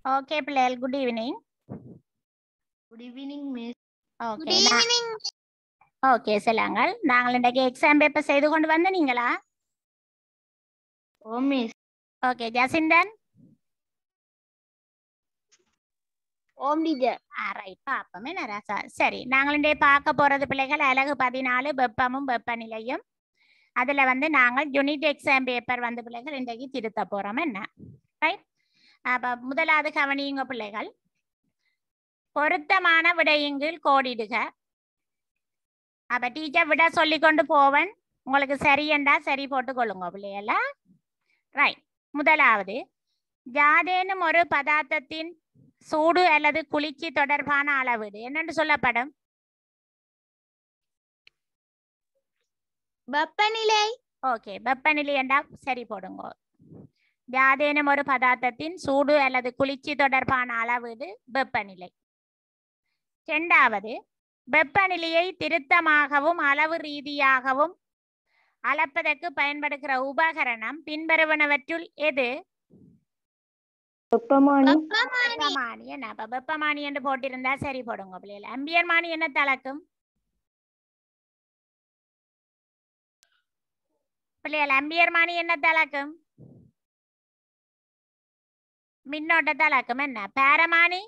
Okay, பிள்ளைகள் good evening. Good evening, miss. Okay. Okay, செல்லுங்கள். நாங்கள் இன்றைக்கு எக்ஸாம் பேப்பர் செய்து கொண்டு வந்தீங்களா? Oh, miss. Okay, Jasinthan. Om teacher. Right பாப்போம் என்ன ராசா. சரி, நாங்கள் இன்றைக்கு பார்க்க போறது பிள்ளைகள் அலகு 14 வெப்பமும் வெப்பநிலையும். அதுல வந்து நாங்கள் யூனிட் எக்ஸாம் பேப்பர் வந்து பிள்ளைகள் இன்றைக்கு திருத்த போறோம் என்ன. ரைட். அப்ப முதலாவது கவனியுங்க பிள்ளைகள். பொருத்தமான விடையின்கீழ் கோடிடுக. அப்ப டீச்சர் விட சொல்லி கொண்டு போவன். உங்களுக்கு சரியண்டா சரி போட்டு கொள்ளுங்க பிள்ளைகள. ரைட். முதலாவது யாதேனும் ஒரு பதார்த்தத்தின் சூடு அல்லது குளிர்ச்சி தொடர்பான அளவீடு என்னென்று சொல்லப்படும்? வெப்பநிலை. ஓகே, வெப்பநிலை என்றா சரி போடுங்க. யாதேனும் ஒரு பதார்த்தத்தின் சூடு அல்லது குளிர்ச்சி தொடர்பான அளவீடு வெப்பநிலை. இரண்டாவது வெப்பநிலையை திருத்தமாகவும் அளவு ரீதியாகவும் அளப்பதற்கு பயன்படுகிற உபகரணம் பின்வருவனவற்றுள் எது? வெப்பமானி. என்ன அப்ப வெப்பமானி என்று போட்டிருந்தா சரி போடுங்க பிள்ளைகள். அம்பியர்மானி என்ன தளக்கும் பிள்ளைகள்? அம்பியர்மானி என்ன தளக்கும்? மின்னோட்ட தளக்கும். என்ன பாரமானி?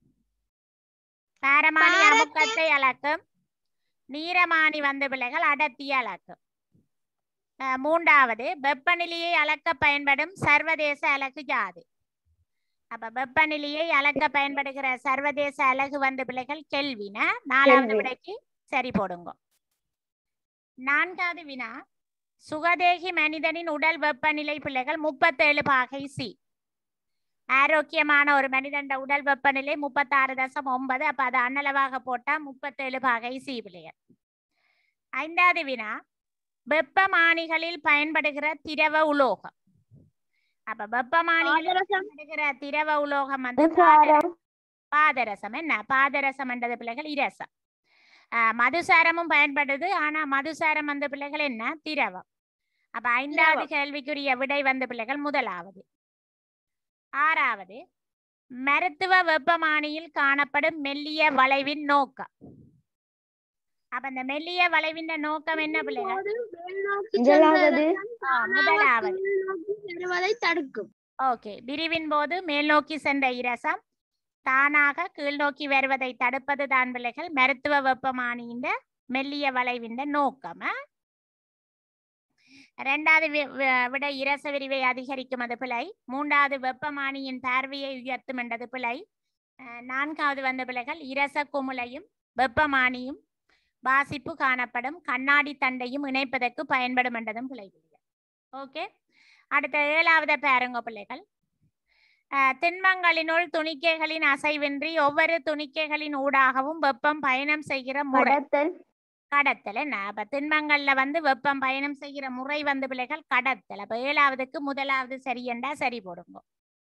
பாரமானி அமுக்கத்தை அளக்கும். நீரமானி வந்து பிள்ளைகள் அடர்த்தியை அளக்கும். மூன்றாவது வெப்பநிலையை அளக்க பயன்படும் சர்வதேச அலகு யாது? அப்ப வெப்பநிலையை அளக்க பயன்படுகிற சர்வதேச அலகு வந்து பிள்ளைகள் கெல்வின. நாலாவது விடைக்கு சரி போடுங்க. நான்காவது வினா சுகதேகி மனிதனின் உடல் வெப்பநிலை பிள்ளைகள் 37 பாகை சி. ஆரோக்கியமான ஒரு மனிதன் உடல் வெப்பநிலை 36.9. அப்ப அது அன்னளவாக போட்டா 37 பாகை சி பிள்ளைகள். ஐந்தாவது வினா வெப்பமானிகளில் பயன்படுகிற திரவ உலோகம். அப்ப வெப்பமானிகளில் பயன்படுகிற திரவ உலோகம் வந்து பாதரசம். என்ன பாதரசம் என்றது பிள்ளைகள் இரசம். மதுசாரமும் பயன்படுது. ஆனா மதுசாரம் வந்து பிள்ளைகள் என்ன திரவம். அப்ப ஐந்தாவது கேள்விக்குரிய விடை வந்து பிள்ளைகள் முதலாவது. ஆறாவது மருத்துவ வெப்பமானியில் காணப்படும் மெல்லிய வளைவின் நோக்கம். அப்ப இந்த மெல்லிய வளைவின் நோக்கம் என்ன பிள்ளைகள்? முதலாவது தடுக்கும். ஓகே, விரிவின் போது மேல் நோக்கி சென்ற இரசம் தானாக கீழ் நோக்கி வருவதை தடுப்பது தான் பிள்ளைகள் மருத்துவ வெப்பமானியின் மெல்லிய வளைவின் நோக்கம். இரண்டாவது விட இரச விரிவை அதிகரிக்கும் அது பிழை. மூன்றாவது வெப்பமானியின் பார்வையை உயர்த்தும் என்றது பிழை. நான்காவது வந்த பிள்ளைகள் இரச குமுளையும் வெப்பமானியும் வாசிப்பு காணப்படும் கண்ணாடி தண்டையும் இணைப்பதற்கு பயன்படும் என்றதும் பிழை. ஓகே, அடுத்த ஏழாவது பாருங்க பிள்ளைகள். திண்மங்களினுள் துணிக்கைகளின் அசைவின்றி ஒவ்வொரு துணிக்கைகளின் ஊடாகவும் வெப்பம் பயணம் செய்கிற முறை கடத்தல். என்ன அப்ப திண்மங்கள்ல வந்து வெப்பம் பயணம் செய்கிற முறை வந்து பிள்ளைகள் கடத்தல். அப்ப ஏழாவதுக்கு முதலாவது சரி என்றா சரி போடுங்க.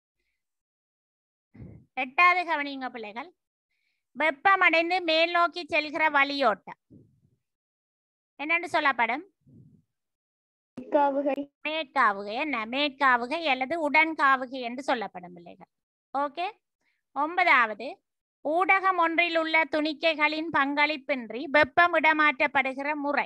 எட்டாவது கவனிங்க பிள்ளைகள். வெப்பம் அடைந்து மேல் நோக்கி செல்கிற வழியோட்டம் என்னன்னு சொல்லப்படும்? மேற்காவுகை. என்ன மேற்காவுகை அல்லது உடன்காவுகை என்று சொல்லப்படும் பிள்ளைகள். ஓகே. ஒன்பதாவது ஊடகம் ஒன்றில் உள்ள துணிக்கைகளின் பங்களிப்பின்றி வெப்பம் இடமாற்றப்படுகிற முறை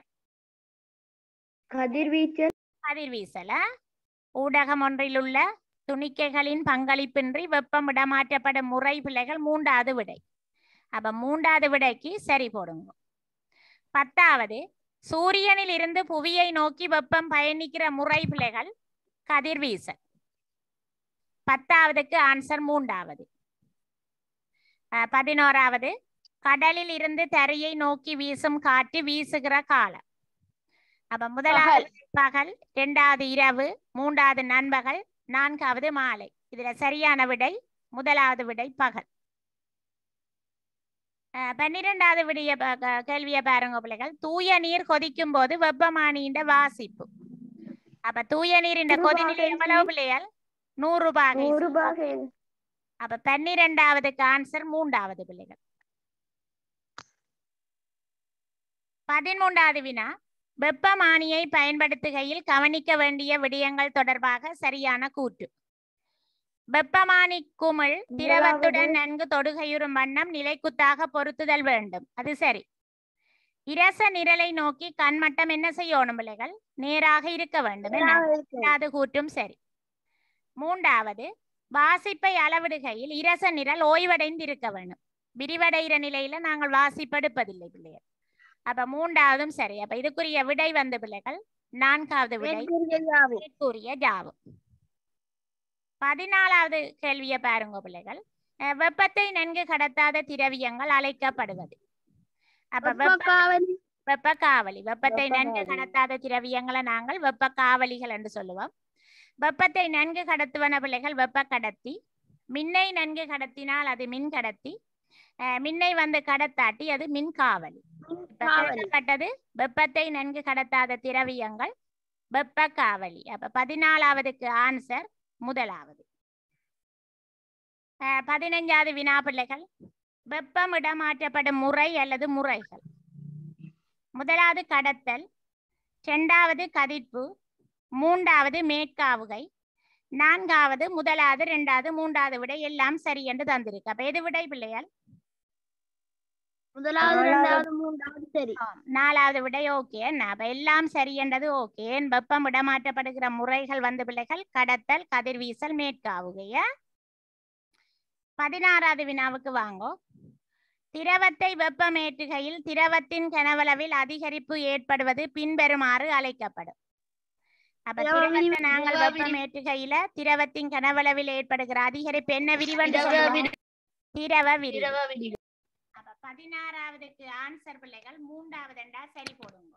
கதிர்வீசல். ஊடகம் ஒன்றில் உள்ள துணிக்கைகளின் பங்களிப்பின்றி வெப்பம் இடமாற்றப்படும் முறை பிள்ளைகள் மூன்றாவது விடை. அப்ப மூன்றாவது விடைக்கு சரி போடுங்க. பத்தாவது சூரியனில் இருந்து புவியை நோக்கி வெப்பம் பயணிக்கிற முறை பிள்ளைகள் கதிர்வீசல். பத்தாவதுக்கு ஆன்சர் மூன்றாவது. 11வது கடலில் இருந்து தரையை நோக்கி வீசும் காற்று வீசுகிற காலம். அப்ப முதலாவது பகல், இரண்டாவது இரவு, மூன்றாவது நண்பகல், நான்காவது மாலை. இதுல சரியான விடை முதலாவது விடை பகல். 12வது விடைய கேள்வியை பாருங்க பிள்ளைகள். தூய நீர் கொதிக்கும் போது வெப்பமானியின் வாசிப்பு. அப்ப தூய நீரின் கொதிநிலை எவ்வளவு பிள்ளைகள்? 100 பாகை. அப்ப 12வதுக்கு ஆன்சர் மூன்றாவது பிள்ளைகள். 13வது வினா வெப்பமானியை பயன்படுத்துகையில் கவனிக்க வேண்டிய விடயங்கள் தொடர்பாக சரியான கூற்று. வெப்பமானி குமிழ் திரவத்துடன் நன்கு தொடுகையுறும் வண்ணம் நிலைக்குத்தாக பொருத்துதல் வேண்டும். அது சரி. இரச நிரலை நோக்கி கண்மட்டம் என்ன செய்யணும் பிள்ளைகள்? நேராக இருக்க வேண்டும். இரண்டாவது கூற்றும் சரி. மூன்றாவது, வாசிப்பை அளவிடுகையில் இரச நிரல் ஓய்வடைந்து இருக்க வேண்டும். விரிவடைகிற நிலையில நாங்கள் வாசிப்பெடுப்பதில்லை பிள்ளைகள். அப்ப மூன்றாவதும் சரி. அப்ப இதுக்குரிய விடை வந்து பிள்ளைகள் நான்காவது விடை மேற்கூறிய யாவும். 14வது கேள்வியை பாருங்க பிள்ளைகள். வெப்பத்தை நன்கு கடத்தாத திரவியங்கள் அழைக்கப்படுவது. அப்ப வெப்ப காவலி. வெப்பத்தை நன்கு கடத்தாத திரவியங்களை நாங்கள் வெப்ப காவலிகள் என்று சொல்லுவோம். வெப்பத்தை நன்கு கடத்துவன பிள்ளைகள் வெப்ப கடத்தி. மின்னை நன்கு கடத்தினால் அது மின் கடத்தி. மின்னை வந்து கடத்தாட்டி அது மின் காவலி. கேட்கப்பட்டது வெப்பத்தை நன்கு கடத்தாத திரவியங்கள் வெப்ப காவலி. அப்ப 14வதுக்கு ஆன்சர் முதலாவது. 15வது வினா பிள்ளைகள். வெப்பம் இடமாற்றப்படும் முறை அல்லது முறைகள். முதலாவது கடத்தல், 2வது கதிர்ப்பு, 3வது மேற்காவுகை, 4வது முதலாவது, 2வது, 3வது விடை எல்லாம் சரி என்று தந்திருக்கு. அப்ப எது விடை பிள்ளைகள்? முதலாவது, 2வது, 3வது சரி. 4வது விடை ஓகே. அப்ப எல்லாம் சரி என்றது ஓகே. வெப்பம் இடமாற்றப்படுகிற முறைகள் வந்து பிள்ளைகள் கடத்தல், கதிர்வீசல், மேற்காவுகைய. 16வது வினாவுக்கு வாங்கோ. திரவத்தை வெப்பமேற்றுகையில் திரவத்தின் கனவளவில் அதிகரிப்பு ஏற்படுவது பின்வருமாறு அழைக்கப்படும். அப்ப திரவத்தை நாங்கள் வெப்பமேற்றுகையில திரவத்தின் கனவளவில் ஏற்படுகிற அதிகரிப்பு என்ன விரிவென்று சொல்லுவோம்? திரவ விரிவு. அப்ப 16வதுக்கு ஆன்சர் பிள்ளைகள் 3வது சரி போடுங்க.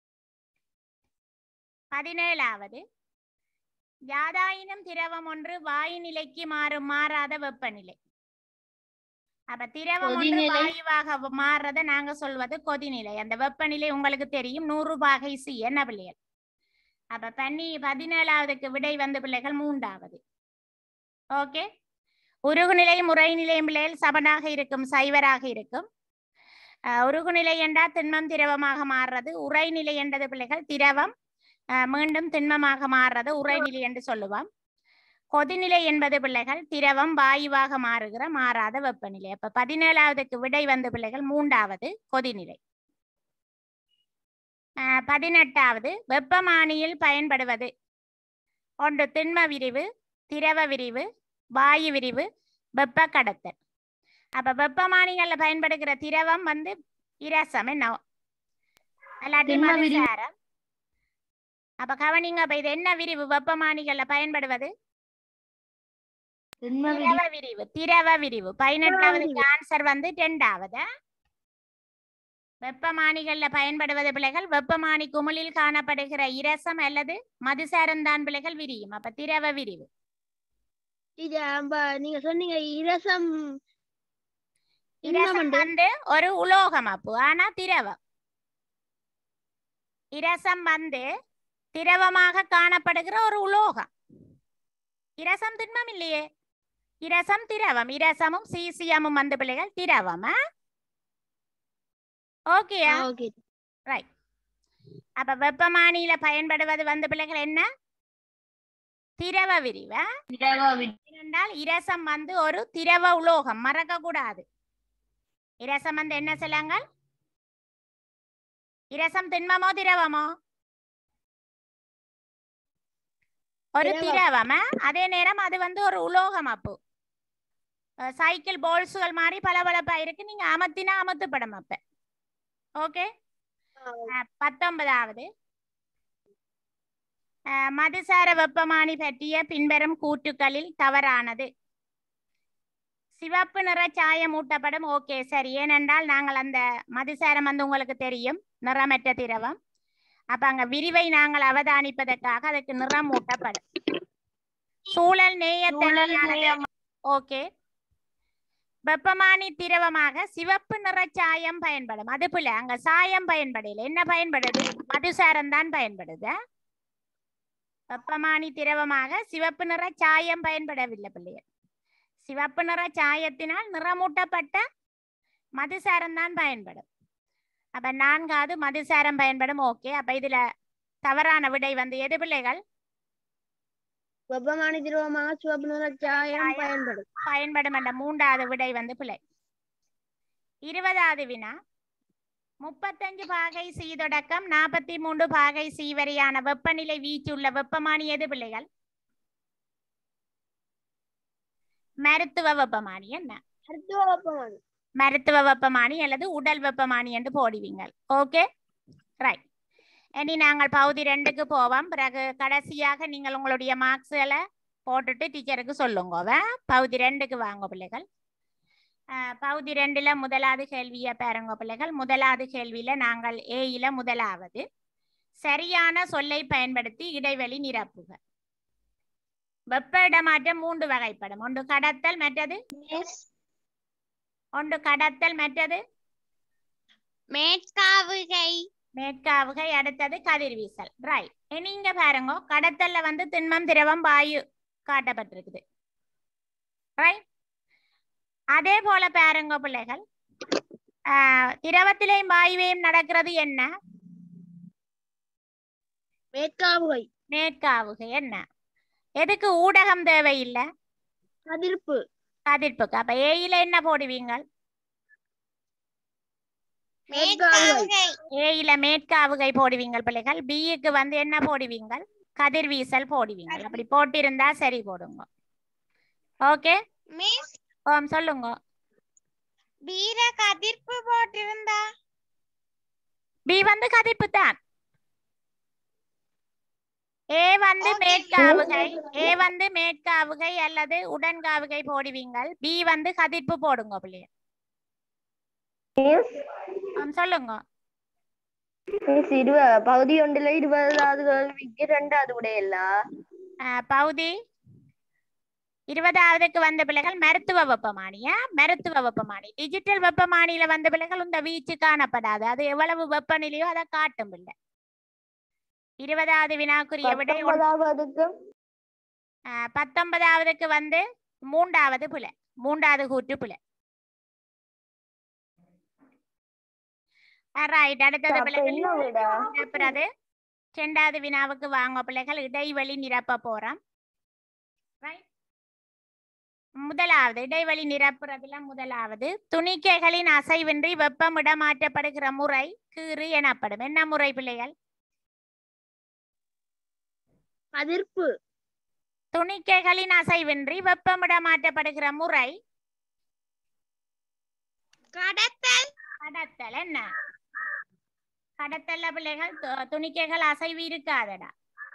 17வது, யாதாயினும் திரவம் ஒன்று வாயு நிலைக்கு மாறாத வெப்பநிலை. அப்ப திரவம் ஒன்று வாயுவாக மாறுறத நாங்க சொல்வது கொதிநிலை. அந்த வெப்பநிலை உங்களுக்கு தெரியும் 100°C என்ன பிள்ளைகள்? அப்ப 17வதுக்கு விடை வந்து பிள்ளைகள் 3வது. ஓகே. உருகுநிலை முறைநிலை பிள்ளைகள் சமனாக இருக்கும், சைவராக இருக்கும். உருகுநிலை என்றால் திண்மம் திரவமாக மாறுறது. உறைநிலை என்றது பிள்ளைகள் திரவம் மீண்டும் திண்மமாக மாறுறது உறைநிலை என்று சொல்லுவோம். கொதிநிலை என்பது பிள்ளைகள் திரவம் வாயுவாக மாறுகிற மாறாத வெப்பநிலை. அப்ப 17வதுக்கு விடை வந்து பிள்ளைகள் 3வது கொதிநிலை. 18வது, வெப்பமானியில் பயன்படுவது. ஒன்று திண்ம விரிவு, திரவ விரிவு, வாயு விரிவு, வெப்ப கடத்தல். அப்ப வெப்பமானிகள்ல பயன்படுகிற திரவம் வந்து இரசம் என்ன அல்லாட்டி மதுசாரம். அப்ப கவனிங்க. அப்ப இது என்ன விரிவு? வெப்பமானிகள்ல பயன்படுவது திரவ விரிவு. திரவ விரிவு. 18வதுக்கு ஆன்சர் வந்து 2வது. வெப்பமானிகள்ல பயன்படுவது பிள்ளைகள் வெப்பமானி குமிழில் காணப்படுகிற இரசம் அல்லது மதுசாரம் தான் பிள்ளைகள் விரியும். அப்ப திரவ விரிவு. நீங்க சொன்னீங்க இரசம். இரசம் வந்து ஒரு உலோகம் அப்பு, ஆனா திரவம். இரசம் வந்து திரவமாக காணப்படுகிற ஒரு உலோகம். இரசம் திண்மம் இல்லையே. இரசம் திரவம். இரசமும் சீசியமும் வந்து பிள்ளைகள் திரவம். ஓகேயா? ரைட். அப்ப வெப்பமானியில பயன்படுவது வந்து பிள்ளைகள் என்ன? திரவ விரிவு. என்றால் இரசம் வந்து ஒரு திரவ உலோகம், மறக்க கூடாது. இரசம் வந்து என்ன சொல்லுங்கள்? இரசம் திண்மமோ திரவமோ? ஒரு திரவம். அதே நேரம் அது வந்து ஒரு உலோகம். அப்போ சைக்கிள் போல்ஸுகள் மாதிரி பளபளப்பா இருக்கு, நீங்க அமர்த்தினா அமர்த்தப்படும். அப்ப ஓகே. 19வது, மதுசார வெப்பமானி பற்றிய பின்வரும் கூற்றுக்களில் தவறானது. சிவப்பு நிற சாயம் ஊட்டப்படும். ஓகே சரி. ஏனென்றால் நாங்கள் அந்த மதுசாரம் வந்து உங்களுக்கு தெரியும் நிறமற்ற திரவம். அப்ப அங்க விரிவை நாங்கள் அவதானிப்பதற்காக அதுக்கு நிறம் ஊட்டப்படும். சூழல் நேயத்தன்மையானது. ஓகே. வெப்பமானி திரவமாக சிவப்பு நிற சாயம் பயன்படும். அது போல அங்க சாயம் பயன்படல. என்ன பயன்படுது? மதுசாரம் தான் பயன்படுது. வெப்பமானி திரவமாக சிவப்பு நிற சாயம் பயன்படவில்லை பிள்ளைகள். சிவப்பு நிற சாயத்தினால் நிறமூட்டப்பட்ட மதுசாரம் தான் பயன்படும். அப்ப 4வது மதுசாரம் பயன்படும். ஓகே. அப்ப இதுல தவறான விடை வந்து எது பிள்ளைகள்? வெப்பமானி திரவமாக சிவப்பு நிற சாயம் பயன்படும். பயன்படும் என்ற மூன்றாவது விடை வந்து பிழை. 20வது வினா 35 பாகை சி தொடக்கம் 43 பாகை சி வரையான வெப்பநிலை வீச்சுள்ள வெப்பமானி எது பிள்ளைகள்? மருத்துவ வெப்பமானி. என்ன? மருத்துவ வெப்பமானி. மருத்துவ வெப்பமானி அல்லது உடல் வெப்பமானி என்று போடுவீங்க. Okay, right. இனி நாங்கள் பகுதி 2க்கு போவோம். பிறகு கடைசியாக நீங்கள் உங்களுடைய மார்க்ஸ்களை போட்டுட்டு டீச்சருக்கு சொல்லுங்க. பகுதி 2க்கு வாங்க பிள்ளைகள். பகுதி 2ல முதலாவது கேள்வியை பாருங்க பிள்ளைகள். முதலாவது கேள்வியில நாங்கள் ஏயில முதலாவது சரியான சொல்லை பயன்படுத்தி இடைவெளி நிரப்புக. வெப்ப இடமாற்றம் 3 வகைப்படும். ஒன்று கடத்தல், மற்றது மற்றது மேற்காவுகை. மேற்காவுகை, அடுத்தது கதிர்வீசல். ரைட். நீங்க பாருங்க, கடத்தல்ல வந்து திண்மம், திரவம், வாயு காட்டப்பட்டிருக்குது. ரைட். அதே போல பாருங்க பிள்ளைகள், திரவத்திலேயும் வாயுவையும் நடக்கிறது என்ன? மேற்காவுகை. மேற்காவுகை. என்ன? எதுக்கு ஊடகம் தேவையில்லை? கதிர்ப்புக்கு. அப்ப ஏயில என்ன போடுவீங்க? ஏயில மேற்காவுகை போடுவீங்க பிள்ளைகள். பிக்கு வந்து என்ன போடுவீங்க? கதிர்வீசல் போடுவீங்க. அப்படி போட்டிருந்தா சரி போடுங்க. ஓகே, சொல்லுங்க. பீர கதிர்ப்பு போட்டிருந்தா பி வந்து கதிர்ப்பு தான். ஏ வந்து மேற்காவுகை அல்லது உடன்காவுகை போடுவீங்க. பி வந்து கதிர்ப்பு போடுங்க பிள்ளைய. சொல்லுங்க. பகுதி 1ல 20வது கேள்விக்கு 2வது விடையல்ல. பகுதி 20வதுக்கு வந்த பிள்ளைகள் மருத்துவ வெப்பமானியா? மருத்துவ வெப்பமானி. டிஜிட்டல் வெப்பமானியில வந்த பிள்ளைகள் இந்த வீச்சு காணப்படாது. அது எவ்வளவு வெப்பநிலையோ அதை காட்டும் இல்லை. 20வது வினாக்குரிய விடை 19வதுக்கு வந்து 3வது பிழை. 3வது கூற்று பிழை. ரைட். அடுத்தது பிள்ளைகள் 2வது வினாவுக்கு வாங்க பிள்ளைகள். இடைவெளி நிரப்ப போறோம். முதலாவது இடைவெளி நிரப்புறதுல முதலாவது துணிக்கைகளின் அசைவின்றி வெப்பம் இடமாற்றப்படுகிற முறை கீறு எனப்படும். என்ன முறை பிள்ளைகள்? கதிர்ப்பு. துணிக்கைகளின் அசைவின்றி வெப்பம் இடமாற்றப்படுகிற முறை கடத்தல். என்ன? கடத்தல்ல பிள்ளைகள் துணிக்கைகள் அசைவு இருக்காதடா.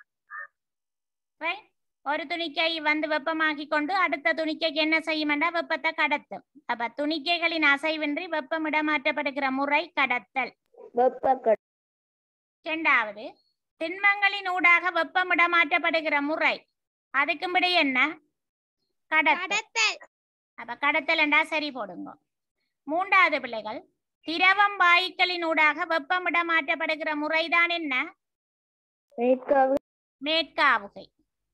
ஒரு துணிக்கை வந்து வெப்பமாக்கி கொண்டு அடுத்த துணிக்கைக்கு என்ன செய்யுமெண்டா வெப்பத்தை கடத்தும். அப்ப துணிக்கைகளின் அசைவின்றி வெப்பம் இடமாற்றப்படுகிற முறை கடத்தல். 2வது திண்மங்களின் ஊடாக வெப்பம் இடமாற்றப்படுகிற முறை, அதுக்கும் விட என்ன? கடத்தல். அப்ப கடத்தல் என்றா சரி போடுங்க. 3வது பிள்ளைகள் திரவம் வாயுக்களின் ஊடாக வெப்பம் இடமாற்றப்படுகிற முறைதான் என்ன? மேற்காவுகை.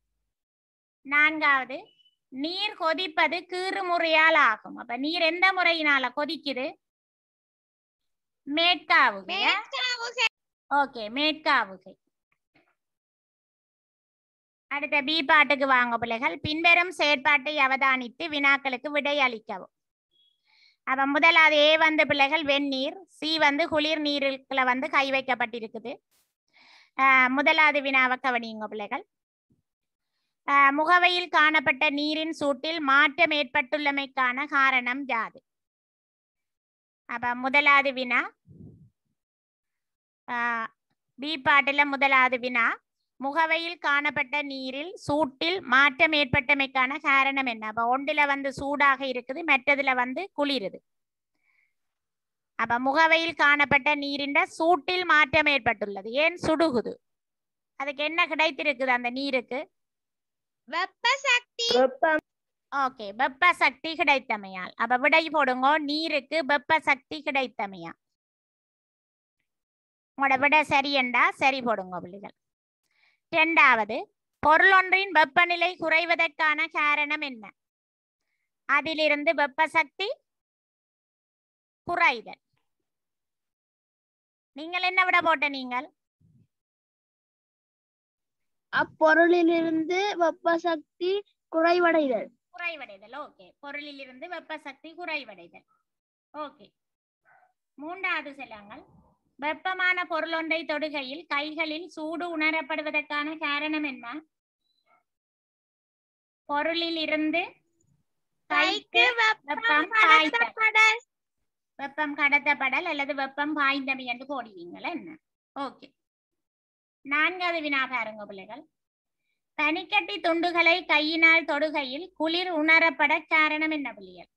4வது நீர் கொதிப்பது கீறு முறையால் ஆகும். அப்ப நீர் எந்த முறையினால கொதிக்குது? மேற்காவுகை. ஓகே, மேற்காவுகை. அடுத்த பி பாட்டுக்கு வாங்க பிள்ளைகள். பின்வரும் செயற்பாட்டை அவதானித்து வினாக்களுக்கு விடை அளிக்கவும். அப்ப முதலாவது ஏ வந்து பிள்ளைகள் வெந்நீர், சி வந்து குளிர் நீருக்குள்ள வந்து கை வைக்கப்பட்டிருக்குது. முதலாவது வினாவை கவனியுங்க பிள்ளைகள். முகவையில் காணப்பட்ட நீரின் சூட்டில் மாற்றம் ஏற்பட்டுள்ளமைக்கான காரணம் யாது? அப்ப முதலாவது வினா பி பாட்டுல முதலாவது வினா முகவையில் காணப்பட்ட நீரில் சூட்டில் மாற்றம் ஏற்பட்டமைக்கான காரணம் என்ன? அப்ப ஒன்றுல வந்து சூடாக இருக்குது, மற்றதுல வந்து குளிருது. அப்ப முகவையில் காணப்பட்ட நீரின் சூட்டில் மாற்றம் ஏற்பட்டுள்ளது. ஏன் சுடுகுது? அதுக்கு என்ன கிடைத்திருக்குது அந்த நீருக்கு? வெப்ப சக்தி. ஓகே, வெப்ப சக்தி கிடைத்தமையால். அப்ப விடை போடுங்க. நீருக்கு வெப்ப சக்தி கிடைத்தமையா. உங்களோட விட சரி என்றா சரி போடுங்க பிள்ளைகள். 2வது பொருளொன்றின் வெப்பநிலை குறைவதற்கான காரணம் என்ன? அதிலிருந்து வெப்ப சக்தி குறைதல். நீங்கள் என்ன விட போட்ட? நீங்கள் அப்பொருளிலிருந்து வெப்ப சக்தி குறைவடைதல். குறைவடைதல். ஓகே, பொருளில் இருந்து வெப்ப சக்தி குறைவடைதல். ஓகே, மூன்றாவது செல்லுங்கள். வெப்பமான பொருள் ஒன்றை தொடுகையில் கைகளில் சூடு உணரப்படுவதற்கான காரணம் என்ன? பொருளில் இருந்து கைக்கு வெப்பம் பாய்ந்தல், வெப்பம் கடத்தப்படல் அல்லது வெப்பம் பாய்ந்தமை என்று போடுவீங்களா என்ன? ஓகே, நான்காவது வினா பாருங்க பிள்ளைகள். பனிக்கட்டி துண்டுகளை கையினால் தொடுகையில் குளிர் உணரப்பட காரணம் என்ன பிள்ளைகள்?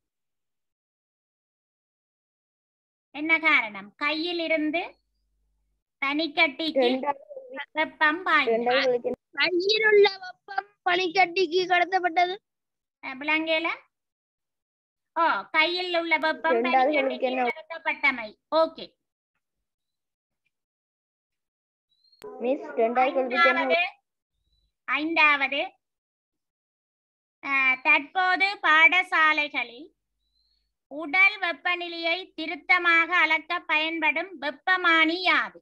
என்ன காரணம்? கையில் இருந்து பனிக்கட்டிக்கு வெப்பம் பாய்ந்தல். கையில் உள்ள வெப்பம் பனிக்கட்டிக்கு கடத்தப்பட்டது. விளங்கல? ஓ, கையில் உள்ள வெப்பம் பனிக்கட்டிக்கு கடத்தப்பட்டமை. ஓகே மிஸ், ஐந்தாவது தற்போது பாடசாலைகளில் உடல் வெப்பநிலையை திருத்தமாக அளக்க பயன்படும் வெப்பமானி யாது?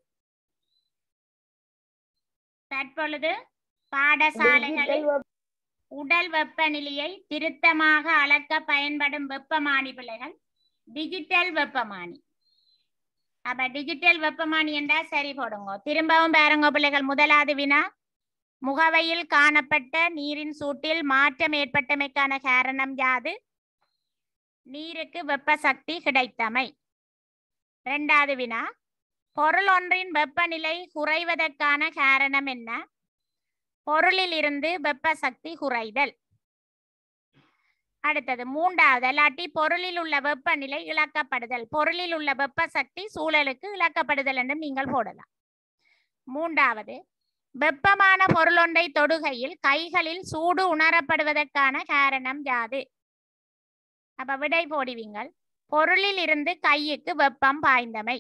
தற்பொழுது பாடசாலைகளில் உடல் வெப்பநிலையை திருத்தமாக அளக்க பயன்படும் வெப்பமானி பிள்ளைகள் டிஜிட்டல் வெப்பமானி. அப்ப டிஜிட்டல் வெப்பமானி என்றா சரி போடுங்க. திரும்பவும் பாருங்க பிள்ளைகள். முதலாவது வினா, முகவையில் காணப்பட்ட நீரின் சூட்டில் மாற்றம் ஏற்பட்டமைக்கான காரணம் யாது? நீருக்கு வெப்ப சக்தி கிடைத்தமை. இரண்டாவது வினா, பொருள் ஒன்றின் வெப்பநிலை குறைவதற்கான காரணம் என்ன? பொருளில் இருந்து வெப்ப சக்தி குறைதல். அடுத்தது மூன்றாவது, அல்லாட்டி பொருளில் உள்ள வெப்பநிலை இழக்கப்படுதல். பொருளில் உள்ள வெப்ப சக்தி சூழலுக்கு இழக்கப்படுதல் என்று நீங்கள் போடலாம். மூன்றாவது, வெப்பமான பொருள் ஒன்றை தொடுகையில் கைகளில் சூடு உணரப்படுவதற்கான காரணம் யாது? அப்ப விடை போடுவீங்கள். பொருளில் இருந்து கைக்கு வெப்பம் பாய்ந்தமை.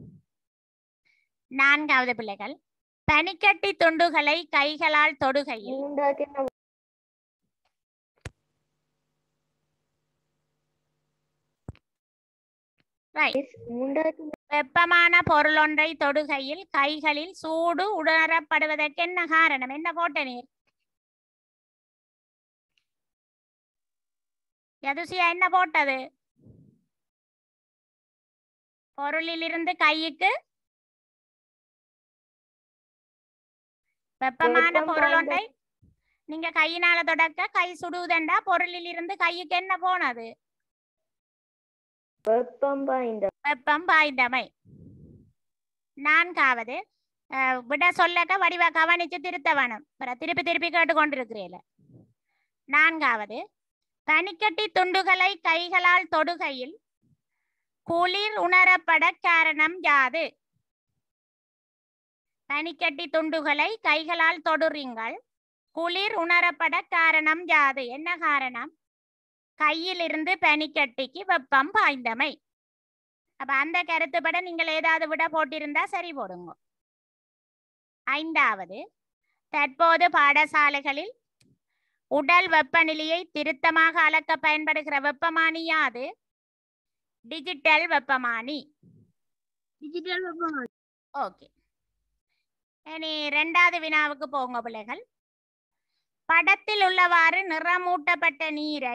நான்காவது பிள்ளைகள், பனிக்கட்டி துண்டுகளை கைகளால் தொடுகையில் வெப்பமான பொருள் ஒன்றை தொடுகையில் கைகளில் சூடு உணரப்படுவதற்கு என்ன காரணம்? என்ன போட்ட நீர்? யதுசியா என்ன போட்டது? பொருளில் இருந்து கைக்கு வெப்பமான பொருள் ஒன்றை நீங்க கையினால தொடக்க கை சுடுவதெண்டா பொருளில் இருந்து கைக்கு என்ன போனது? வெப்பம் பாய்ந்தமை. நான்காவது, விட சொல்லக்க வடிவ கவனிச்சு திருத்த வேணும். திருப்பி திருப்பி கேட்டுக்கொண்டிருக்கிறீல. நான்காவது, பனிக்கட்டி துண்டுகளை கைகளால் தொடுகையில் குளிர் உணரப்பட காரணம் யாது? பனிக்கட்டி துண்டுகளை கைகளால் தொடுறீங்கள், குளிர் உணரப்பட காரணம் யாது? என்ன காரணம்? கையில் இருந்து பனிக்கட்டிக்கு வெப்பம் பாய்ந்தமை. அப்ப அந்த கருத்துப்பட நீங்கள் ஏதாவது விட போட்டிருந்தா சரி போடுங்க. ஐந்தாவது, தற்போது பாடசாலைகளில் உடல் வெப்பநிலையை திருத்தமாக அளக்க பயன்படுகிற வெப்பமானி யாது? டிஜிட்டல் வெப்பமானி. டிஜிட்டல் வெப்பமானி. ஓகே, இனி இரண்டாவது வினாவுக்கு போங்க பிள்ளைகள். படத்தில் உள்ளவாறு நிறமூட்டப்பட்ட நீரை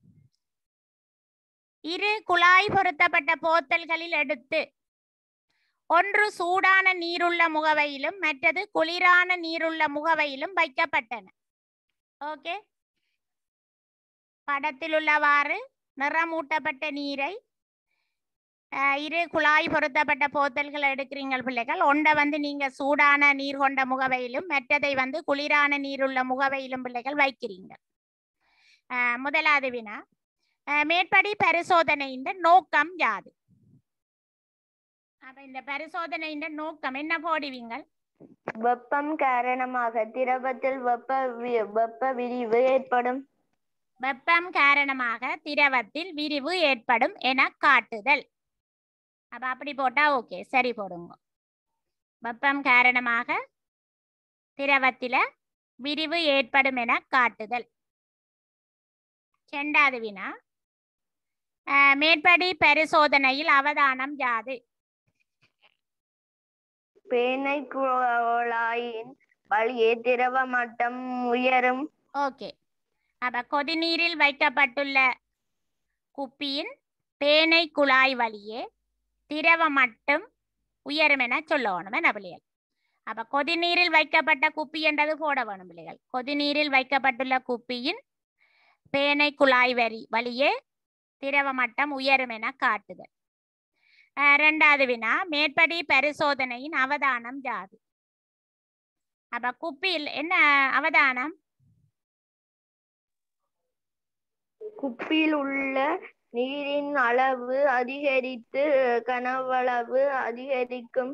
இரு குழாய் பொருத்தப்பட்ட போத்தல்களில் எடுத்து ஒன்று சூடான நீருள்ள முகவையிலும் மற்றது குளிரான நீருள்ள முகவையிலும் வைக்கப்பட்டன. ஓகே, படத்தில் உள்ளவாறு நிறமூட்டப்பட்ட நீரை இரு குழாய் பொருத்தப்பட்ட போத்தல்கள் எடுக்கிறீங்க பிள்ளைகள். ஒன்றை நீங்க சூடான நீர் கொண்ட முகவையிலும் மற்றதை குளிரான நீருள்ள முகவையிலும் பிள்ளைகள் வைக்கிறீங்க. முதலாவது வினா, மேற்படி பரிசோதனையின் நோக்கம் யாது? அப்ப இந்த பரிசோதனையின் நோக்கம் என்ன போடுவீங்க? வெப்பம் காரணமாக திரவத்தில் வெப்ப விரிவு ஏற்படும். வெப்பம் காரணமாக திரவத்தில் விரிவு ஏற்படும் என காட்டுதல். அப்ப அப்படி போட்டா ஓகே, சரி போடுங்க. வெப்பம் காரணமாக திரவத்தில விரிவு ஏற்படும் என காட்டுதல். இரண்டாவது வினா, மேற்படி பரிசோதனையில் அவதானம் யாது? பேனை குழாயின் வழியே திரவ மட்டம் உயரும். ஓகே. அப்ப கொதிநீரில் வைக்கப்பட்டுள்ள குப்பியின் பேனை குழாய் வழியே திரவ மட்டம் உயரும் என சொல்லணும் என்ன பிள்ளைகள். அப்ப கொதிநீரில் வைக்கப்பட்ட குப்பி என்றது போட வேணும் பிள்ளைகள். கொதிநீரில் வைக்கப்பட்டுள்ள குப்பியின் பேனை குழாய் வழியே திரவ மட்டம் உயரும் என காட்டுதல். இரண்டாவது வினா, மேற்படி பரிசோதனையின் அவதானம் யாது? அப்ப குப்பியில் என்ன அவதானம்? குப்பியில் உள்ள நீரின் அளவு அதிகரித்து கனவளவு அதிகரிக்கும்.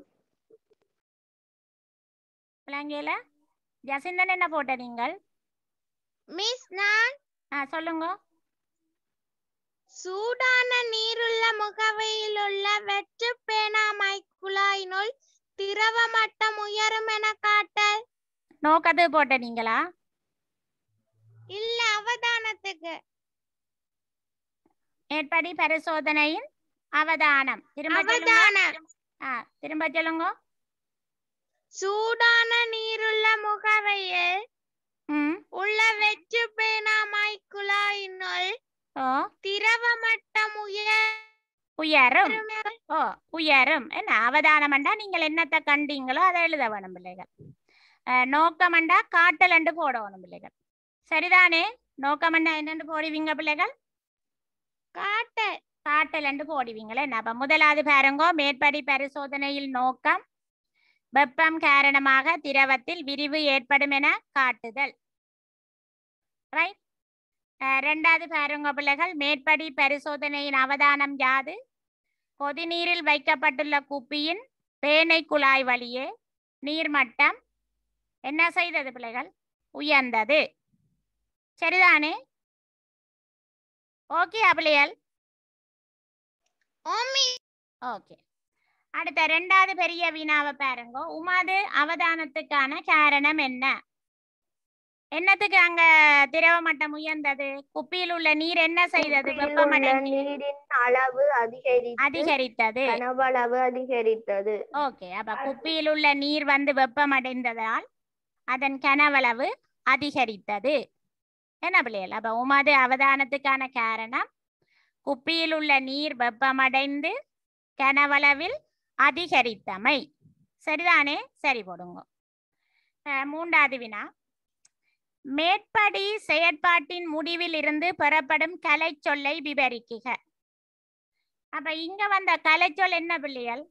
விளங்கியல? ஜசிந்தன் என்ன போட்ட நீங்கள்? மிஸ் நான் சொல்லுங்க. சூடான நீருள்ள முகவையில் உள்ள வெற்று பேனாமை குழாயினுள் திரவ மட்டம் உயரும் என காட்டல். நோக்கது போட்ட நீங்களா? இல்ல, அவதானத்துக்கு. மேற்படி பரிசோதனையின் அவதானம் திரும்ப சொல்லுங்க. சூடான நீருள்ள முகவையில் உள்ள வெற்று பேனாமை குழாயினுள் திரவ மட்டம் உயரும். உயரும் என்ன அவதானம்ண்டா நீங்கள் என்னத்தை கண்டீங்களோ அதை எழுத வேணும் பிள்ளைகள். நோக்கமண்டா காட்டல் என்று போடணும் பிள்ளைகள். சரிதானே? நோக்கமண்டா என்னென்று போடுவீங்க பிள்ளைகள்? காட்டல் என்று போடுவீங்களே. அப்ப முதலாவது பாருங்கோ, மேற்படி பரிசோதனையில் நோக்கம் வெப்பம் காரணமாக திரவத்தில் விரிவு ஏற்படும் என காட்டுதல். ரைட். இரண்டாவது பாருங்க பிள்ளைகள், மேற்படி பரிசோதனையின் அவதானம் யாது? கொதிநீரில் வைக்கப்பட்டுள்ள குப்பியின் பேனை குழாய் வழியே நீர்மட்டம் என்ன செய்தது பிள்ளைகள்? உயர்ந்தது. சரிதானே? ஓகே பிள்ளைகள். ஓகே. அடுத்த இரண்டாவது பெரிய வினாவை பாருங்க. உமது அவதானத்துக்கான காரணம் என்ன? என்னத்துக்கு அங்க திரவ மட்டம் உயர்ந்தது? குப்பியில் உள்ள நீர் என்ன செய்தது? வெப்பமடைந்து நீரின் அளவு அதிகரித்தது. கனவளவு அதிகரித்தது. ஓகே. அப்ப குப்பியில் உள்ள நீர் வந்து வெப்பமடைந்ததால் அதன் கனவளவு அதிகரித்தது. என்ன பிள்ளைகள்? அப்ப உமது அவதானத்துக்கான காரணம் குப்பியில் உள்ள நீர் வெப்பமடைந்து கனவளவில் அதிகரித்தமை. சரிதானே? சரி போடுங்க. மூன்றாவது வினா, மேற்படி செயற்பாட்டின் முடிவில் இருந்து பெறப்படும் கலை சொல்லை விவரிக்குக. அப்ப இங்க வந்த கலை சொல் என்ன பிள்ளைகள்?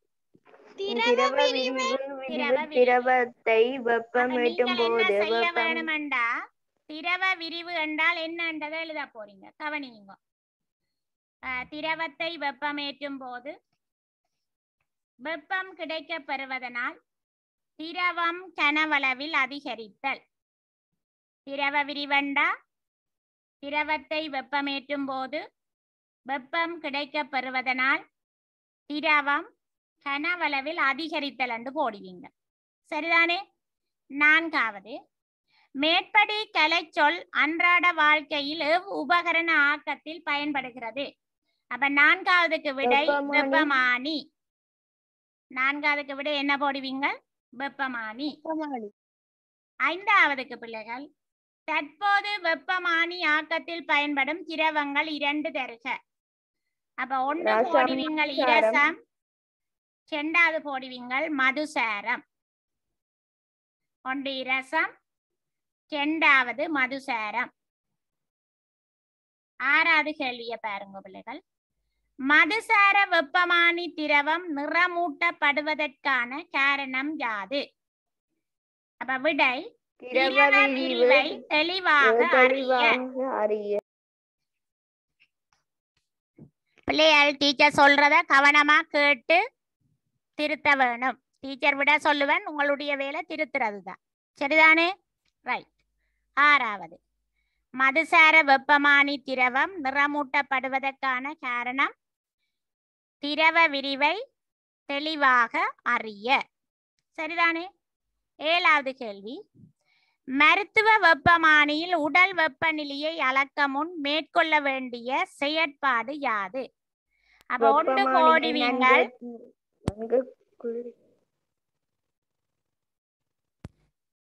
திரவத்தை வெப்பமேற்றும் போது செய்ய வேணுமெண்டா திரவ விரிவு என்றால் என்னன்றதை எழுத போறீங்க. கவனிங்க. திரவத்தை வெப்பமேற்றும் போது வெப்பம் கிடைக்க பெறுவதனால் திரவம் கனவளவில் அதிகரித்தல். திரவ விரிவண்டா திரவத்தை வெப்பமேற்றும் போது வெப்பம் கிடைக்க பெறுவதனால் திரவம் கனவளவில் அதிகரித்தல் என்று போடுவீங்க. சரிதானே? நான்காவது, மேற்படி கலை சொல் அன்றாட வாழ்க்கையில் உபகரண ஆக்கத்தில் பயன்படுகிறது. அப்ப நான்காவதுக்கு விடை வெப்பமானி. நான்காவதுக்கு விடை என்ன போடுவீங்க? வெப்பமானி. ஐந்தாவதுக்கு பிள்ளைகள், தற்போது வெப்பமானி ஆக்கத்தில் பயன்படும் திரவங்கள் இரண்டு தருக. அப்ப ஒன்று போடுவீங்கள் இரசம், இரண்டாவது போடுவீங்கள் மதுசாரம். ஒன்று இரசம், இரண்டாவது மதுசாரம். ஆறாவது கேள்வியை பாருங்க பிள்ளைகள், மதுசார வெப்பமானி திரவம் நிறமூட்டப்படுவதற்கான காரணம் யாது? அப்ப விடை திரவ விரிவை தெளிவாக அறிய. பிள்ளைகள் டீச்சர் சொல்றத கவனமா கேட்டு திருத்த வேணும். டீச்சர் விட சொல்லுவேன், உங்களுடைய வேலை திருத்துறது தான். சரிதானே? ரைட். ஆறாவது, மதுசார வெப்பமானி திரவம் நிறமூட்டப்படுவதற்கான காரணம் திரவ விரிவை தெளிவாக அறிய. சரிதானே? ஏழாவது கேள்வி, மருத்துவ வெப்பமானியில் உடல் வெப்பநிலையை அளக்க முன் மேற்கொள்ள வேண்டிய செயற்பாடு யாது? அப்ப ஒன்று போடுவீங்கள்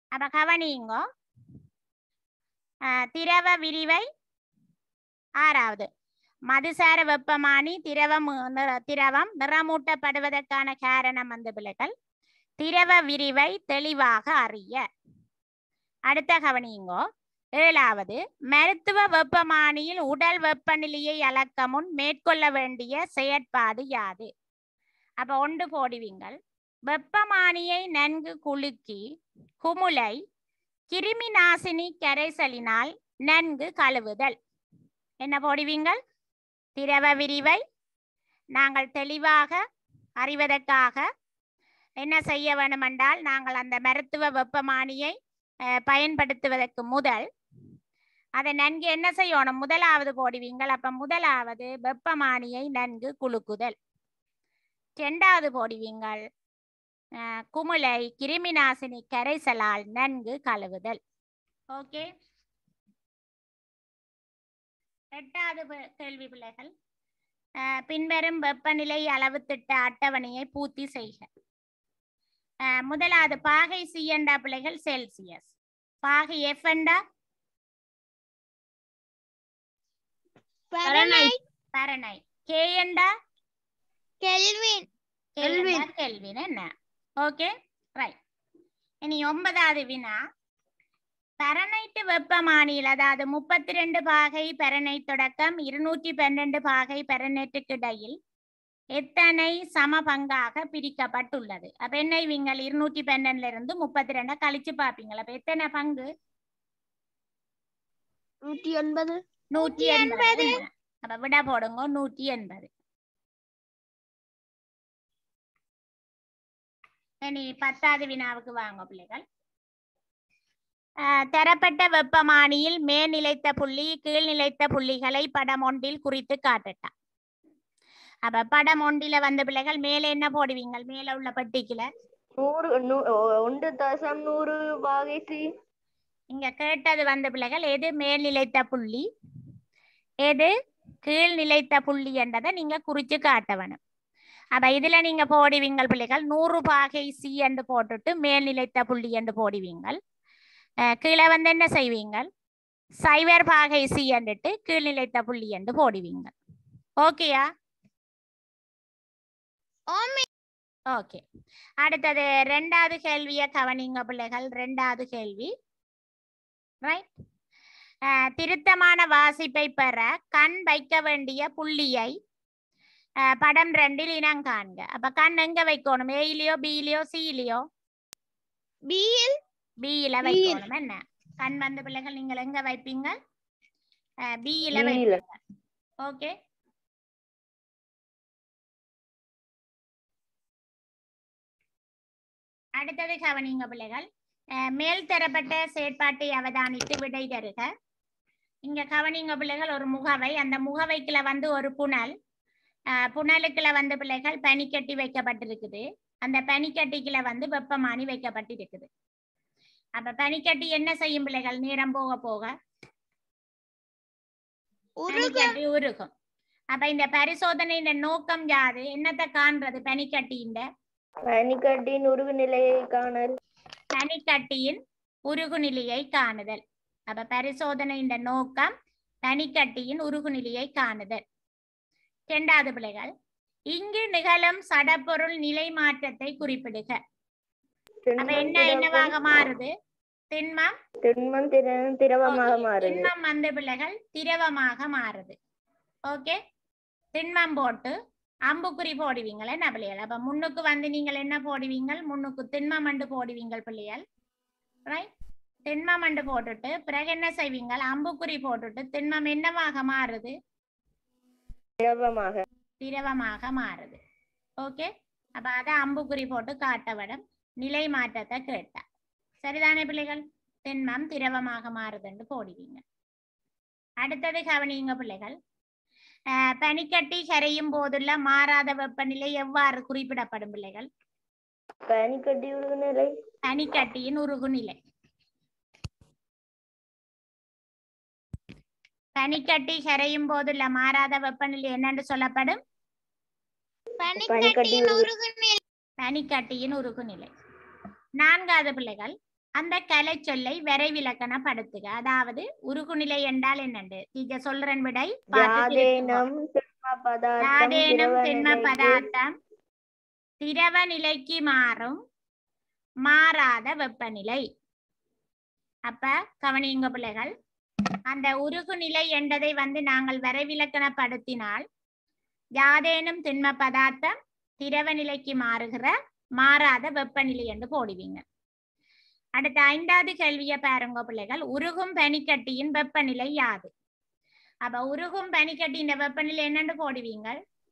அப்ப கவனியுங்கோ. திரவ விரிவை 6வது மதுசார வெப்பமானி திரவம் நிறமூட்டப்படுவதற்கான காரணம் அந்த பிள்ளைகள் திரவ விரிவை தெளிவாக அறிய. அடுத்த கவனியுங்கோ. 7வது மருத்துவ வெப்பமானியில் உடல் வெப்பநிலையை அளக்க முன் மேற்கொள்ள வேண்டிய செயற்பாடு யாது? அப்ப ஒன்று போடுவீங்கள். வெப்பமானியை நன்கு குலுக்கி குமுளை கிருமி நாசினி கரைசலினால் நன்கு கழுவுதல். என்ன போடுவீங்கள்? திரவ விரிவை நாங்கள் தெளிவாக அறிவதற்காக என்ன செய்ய வேண்டும் என்றால் நாங்கள் அந்த மருத்துவ வெப்பமானியை பயன்படுத்துவதற்கு முதல் அதை நன்கு என்ன செய்யணும்? முதலாவது போடுவீங்கள். அப்ப முதலாவது வெப்பமானியை நன்கு குலுக்குதல். 2வது போடுவீங்கள் குமுளை கிருமி நாசினி கரைசலால் நன்கு கழுவுதல். ஓகே. 8வது கேள்வி பிள்ளைகள். பின்வரும் வெப்பநிலை அளவு திட்ட அட்டவணையை பூர்த்தி செய்க. முதலாவது பாகை சி என்றா பிள்ளைகள் செல்சியஸ், பாகை எஃப் என்றா ஃபாரன்ஹைட், கே என்றா கெல்வின். என்ன? Okay right. இனி 9வது வினா. ஃபாரன்ஹைட் வெப்பமானியில் அதாவது 32 பாகை ஃபாரன்ஹைட் தொடக்கம் 212 பாகை ஃபாரன்ஹைட்டுக்கு இடையில் எத்தனை சம பங்காக பிரிக்கப்பட்டுள்ளது? அப்ப என்ன இவங்கள் 212 இருந்து 32 கழிச்சு பாப்பீங்களா? அப்ப எத்தனை பங்கு? 180. அப்ப விட போடுங்க 180. இனி 10வது வினாவுக்கு வாங்க பிள்ளைகள். தரப்பட்ட வெப்பமானியில் மேல் நிலைத்த புள்ளி கீழ் நிலைத்த புள்ளிகளை படம் ஒன்றில் குறித்து காட்டட்டா. அப்ப படம் ஒன்றில வந்த பிள்ளைகள் மேல என்ன போடுவீங்க? மேல உள்ள பட்டிக்குல 1.100 பாகை சி. இங்க கேட்டது வந்த பிள்ளைகள் எது மேல் நிலைத்த புள்ளி எது கீழ் நிலைத்த புள்ளி என்றதை நீங்க குறிச்சு காட்ட வேணும். அப்ப இதுல நீங்க போடுவீங்க பிள்ளைகள் 100 பாகை சி என்று போட்டுட்டு மேல் நிலைத்த புள்ளி என்று போடுவீங்கள். கீழே வந்து என்ன செய்வீங்க? 0 பாகை சி என்றுட்டு கீழ் நிலைத்த புள்ளி என்று போடுவீங்க. ஓகேயா? ஓகே. அடுத்தது 2வது கேள்வியை கவனிங்க பிள்ளைகள். 2வது கேள்வி ரைட். திருத்தமான வாசிப்பை பெற கண் வைக்க வேண்டிய புள்ளியை படம் 2இல் இனம் காண்க. அப்ப கண் எங்க வைக்கணும்? ஏயிலையோ பியிலையோ சியிலையோ? பியில வைக்கணும். என்ன கண் வந்து பிள்ளைகள் நீங்கள் எங்க வைப்பீங்க? பியில வைப்பீங்க. ஓகே. அடுத்தது கவனிங்க பிள்ளைகள். மேல் தரப்பட்ட செயற்பாட்டை அவதானித்து விடை தருக. இங்க கவனிங்க பிள்ளைகள். ஒரு முகவை, அந்த முகவைக்குள்ள வந்து ஒரு புனல், புனலுக்குள்ள வந்து பிள்ளைகள் பனிக்கட்டி வைக்கப்பட்டிருக்குது. அந்த பனிக்கட்டிக்குள்ள வந்து வெப்பமானி வைக்கப்பட்டிருக்குது. அப்ப பனிக்கட்டி என்ன செய்யும் பிள்ளைகள்? நேரம் போக போக பனிக்கட்டி உருகும். அப்ப இந்த பரிசோதனையின் நோக்கம் யாது? என்னத்தை காண்றது? பனிக்கட்டியின் உருகு நிலையை காணல். பனிக்கட்டியின் உருகு நிலையை காணுதல். அப்ப பரிசோதனையின் நோக்கம் பனிக்கட்டியின் உருகு நிலையை காணுதல். 2வது பிள்ளைகள். இங்கு நிகழும் சடப்பொருள் நிலை மாற்றத்தை குறிப்பிடுக. அப்ப என்னவாக மாறுது? திண்மம் திரவமாக மாறுது. திண்மம் வந்து பிள்ளைகள் திரவமாக மாறுது. ஓகே. திண்மம் போட்டு அம்புக்குறி போடுவீங்களே என்ன பிள்ளைகள்? அப்ப முன்னுக்கு வந்து நீங்கள் என்ன போடுவீங்க? முன்னுக்கு திண்மம் அண்டு போடுவீங்க பிள்ளைகள். ரைட். திண்மம் அண்டு போட்டுட்டு பிறகு என்ன செய்வீங்க? அம்புக்குறி போட்டுட்டு திண்மம் என்னவாக மாறுது? திரவமாக மாறுது. ஓகே. அப்ப அதை அம்புக்குறி போட்டு காட்ட விடம் நிலை மாற்றத்தை கேட்டா. சரிதானே பிள்ளைகள்? திண்மம் திரவமாக மாறுதுன்னு போடுவீங்க. அடுத்தது கவனிங்க பிள்ளைகள். பனிக்கட்டி கரையும் போதுள்ள மாறாத வெப்பநிலை எவ்வாறு குறிப்பிடப்படும் பிள்ளைகள்? பனிக்கட்டியின் உருகுநிலை. பனிக்கட்டி கரையும் போதுள்ள மாறாத வெப்பநிலை என்னென்று சொல்லப்படும்? பனிக்கட்டியின் உருகுநிலை. 4வது பிள்ளைகள். அந்த கலை சொல்லை விரைவிலக்கணப்படுத்துக. அதாவது உருகுநிலை என்றால் என்னண்டு டீச்சர் சொல்றேன் விடை யாதேனும் திண்ம பதார்த்தம் யாதேனும் திரவ திண்ம நிலைக்கு பதார்த்தம் திரவ நிலைக்கு மாறும் மாறாத வெப்பநிலை. அப்ப கவனியுங்க பிள்ளைகள், அந்த உருகுநிலை என்றதை நாங்கள் விரைவிலக்கணப்படுத்தினால் யாதேனும் திண்ம பதார்த்தம் திரவ நிலைக்கு மாறுகிற மாறாத வெப்பநிலை என்று போடுவீங்க. அடுத்த 5வது கேள்வியை பாருங்க பிள்ளைகள், உருகும் பனிக்கட்டியின் வெப்பநிலை யாது? அப்ப உருகும் பனிக்கட்டியின் வெப்பநிலை என்னன்னு போடுவீங்க?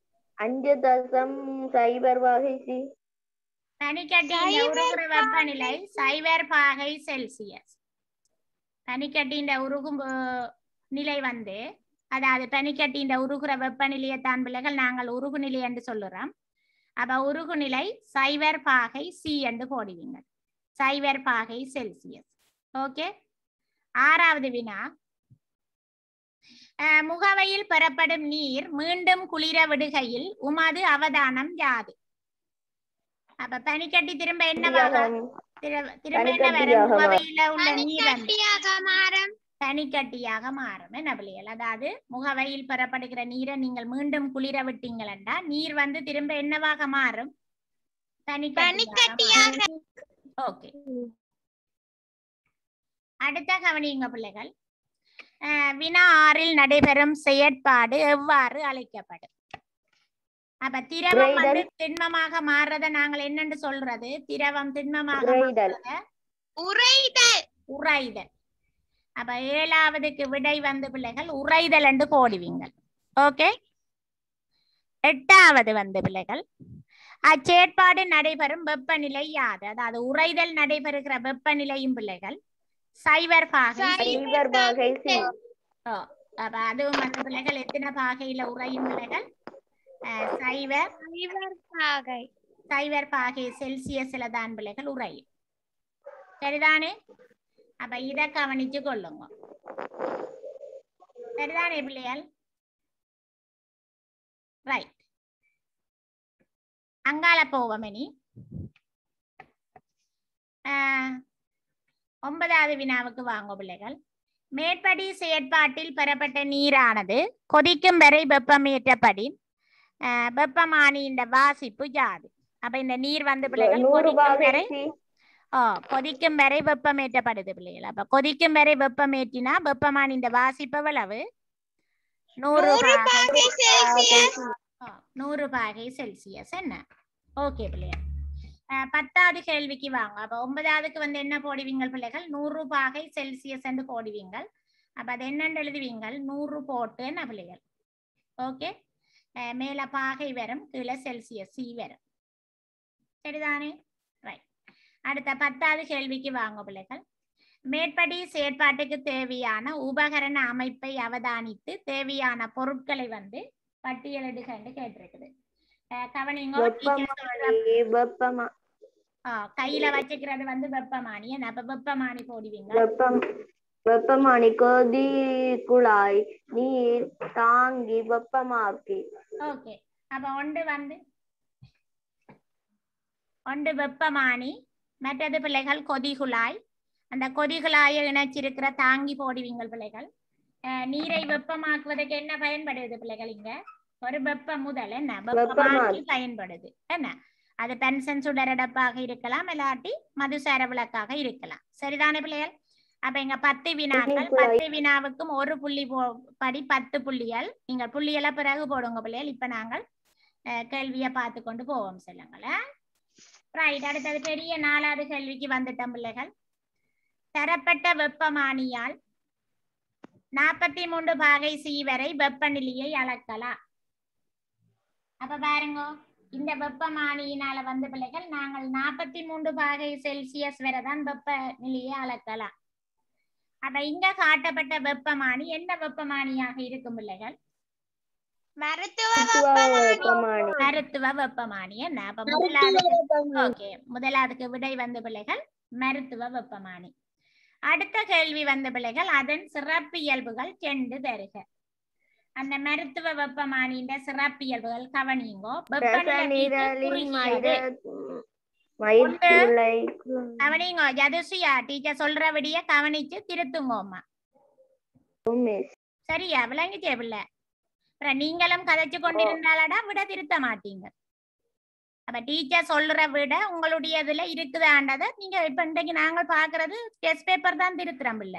5.0 வகை சி. பனிக்கட்டியின் உருகுற வெப்பநிலை 0 பாகை செல்சியஸ். பனிக்கட்டியின் உருகும் நிலை அதாவது பனிக்கட்டியின் உருகுற வெப்பநிலையை தான் பிள்ளைகள் நாங்கள் உருகுநிலை என்று சொல்லுறோம். அப்ப உருகுநிலை 0 பாகை சி என்று போடுவீங்க, 0 பாகை செல்சியஸ். ஓகே. 6வது வினா, முகவையில் பெறப்படும் நீர் மீண்டும் குளிர விடுகையில் உமது அவதானம் யாது? அப்ப பனிக்கட்டி திரும்ப என்னவாக திரும்ப என்ன வரும்? முகவையில உள்ள நீர் பனிக்கட்டியாக மாறும். என்ன பிள்ளைகள்? அதாவது முகவையில் பெறப்படுகிற நீரை நீங்கள் மீண்டும் குளிர விட்டீங்களா நீர் திரும்ப என்னவாக மாறும்? பனிக்கட்டியாக. ஓகே. அடுத்த கவனியுங்க பிள்ளைகள், வினா 6ல் நடைபெறும் செயற்பாடு எவ்வாறு அழைக்கப்படும்? அப்ப திரவம் திண்மமாக மாறுறத நாங்கள் என்னன்னு சொல்றது? திரவம் திண்மமாக உறைதல். அப்ப 7வதுக்கு விடை பிள்ளைகள் உறைதல் என்று போடுவீங்க. ஓகே. 8வது பிள்ளைகள், அச்செயற்பாடு நடைபெறும் வெப்பநிலை யாது? அதாவது உறைதல் நடைபெறுகிற வெப்பநிலையும் பிள்ளைகள் 0 பாகை. அப்ப அதுவும் பிள்ளைகள் எத்தனை பாகையில உறையும் பிள்ளைகள்? 0 பாகை செல்சியஸ்ல தான் பிள்ளைகள் உறையும். சரிதானே? அப்ப இத கவனிச்சு கொள்ளுங்க. சரிதானே பிள்ளைகள்? ரைட். அங்கால போவோம். இனி 9வது வினாவுக்கு வாங்க பிள்ளைகள். மேற்படி செயற்பாட்டில் பெறப்பட்ட நீரானது கொதிக்கும் வரை வெப்பமேற்றபடி வெப்பமானியின் வாசிப்பு யாது? அப்ப இந்த நீர் பிள்ளைகள் கொதிக்கும் வரை வெப்பமேற்றப்படுது பிள்ளைகள். அப்ப கொதிக்கும் வரை வெப்பமேற்றினா வெப்பமானியின் வாசிப்பு எவ்வளவு? 100 பாகை செல்சியஸ். என்ன? ஓகே பிள்ளைகள். 10வது கேள்விக்கு வாங்க. அப்ப 9வதுக்கு என்ன போடுவீங்க பிள்ளைகள்? 100 பாகை செல்சியஸ் என்று போடுவீங்க. அப்ப அது என்னன்னு எழுதுவீங்க? 100 போட்டு என்ன பிள்ளைகள்? ஓகே. மேல பாகை வரும், கீழே செல்சியஸ் சி வரும். சரிதானே? ரைட். அடுத்த 10வது கேள்விக்கு வாங்க பிள்ளைகள். மேற்படி செயற்பாட்டுக்கு தேவையான உபகரண அமைப்பை அவதானித்து தேவையான பொருட்களை பட்டியலிடுக என்று கேட்டிருக்குது. கவனிங்க. கையில வச்சுக்கிறது வெப்பமானி. அப்ப வெப்பமானி போடுவீங்க. வெப்பமானி கொதி குழாய் நீர் தாங்கி வெப்பமாக்கி. ஓகே. அப்ப ஒன்று வெப்பமானி, மற்றது பிள்ளைகள் கொதிகுழாய். அந்த கொதிகுழாயை இணைச்சிருக்கிற தாங்கி போடுவீங்க பிள்ளைகள். நீரை வெப்பமாக்குவதற்கு என்ன பயன்படுது பிள்ளைகள்? இங்க ஒரு வெப்ப முதல் என்ன வெப்பமாக்கி பயன்படுது. என்ன? அது பென்சன் சுடரடப்பாக இருக்கலாம், இல்லாட்டி மதுசார விளக்காக இருக்கலாம். சரிதானே பிள்ளைகள்? அப்ப இங்க 10 வினாக்கள். 10 வினாவுக்கும் ஒரு புள்ளி படி 10 புள்ளிகள். நீங்க புள்ளிகளை பிறகு போடுங்க பிள்ளைகள். இப்ப நாங்கள் கேள்வியை பார்த்து கொண்டு போவோம். சொல்லுங்களேன். ரைட். அடுத்தது பெரிய 4வது கேள்விக்கு வந்துட்டோம் பிள்ளைகள். தரப்பட்ட வெப்பமானியால் 43 பாகை சி வரை வெப்பநிலையை அளக்கலாம். அப்ப பாருங்க, இந்த வெப்பமானியினால பிள்ளைகள் நாங்கள் 43 பாகை செல்சியஸ் வரைதான் வெப்பநிலையை அளக்கலாம். அப்ப இங்க காட்டப்பட்ட வெப்பமானி என்ன வெப்பமானியாக இருக்கும் பிள்ளைகள்? மருத்துவ வெப்பமானி. என்ன? அப்ப முதலாவதுக்கு விடை பிள்ளைகள் மருத்துவ வெப்பமானி. அடுத்த கேள்வி பிள்ளைகள் அதன் சிறப்பியல்புகள் 2 தருக. அந்த மருத்துவ வெப்பமானியின் சிறப்பியல்புகள் கவனிங்கோ. கவனிங்க ஜதுசியா டீச்சர் சொல்றபடியே கவனிச்சு திருத்துங்கோம்மா. சரியா விளங்கிச்சே பிள்ளை? அப்புறம் நீங்களும் கதைச்சு கொண்டிருந்தாலடா விட திருத்த மாட்டீங்க. அப்ப டீச்சர் சொல்ற விட உங்களுடைய இதுல இருக்குதாண்டதை நீங்க இப்ப இன்றைக்கு நாங்கள் பாக்குறது டெஸ்ட் பேப்பர் தான் திருத்துறோம் பிள்ளை.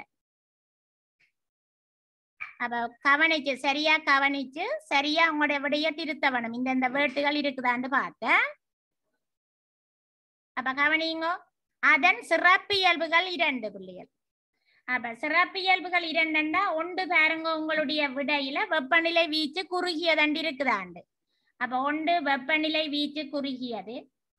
அப்ப கவனிச்சு சரியா கவனிச்சு சரியா உங்களுடைய விடைய திருத்த வேணும். இந்த வேட்டுகள் இருக்குதான்னு பார்த்தேன். அப்ப கவனிங்க. அதன் சிறப்பியல்புகள் 2 பிள்ளைகள். அப்ப சிறப்பியல்புகள் 2 ஒன்று பாருங்க உங்களுடைய விடையில வெப்பநிலை வீச்சு குறுகியதண்டு இருக்குதாண்டு. அப்ப ஒன்று வெப்பநிலை வீச்சு குறுகியது.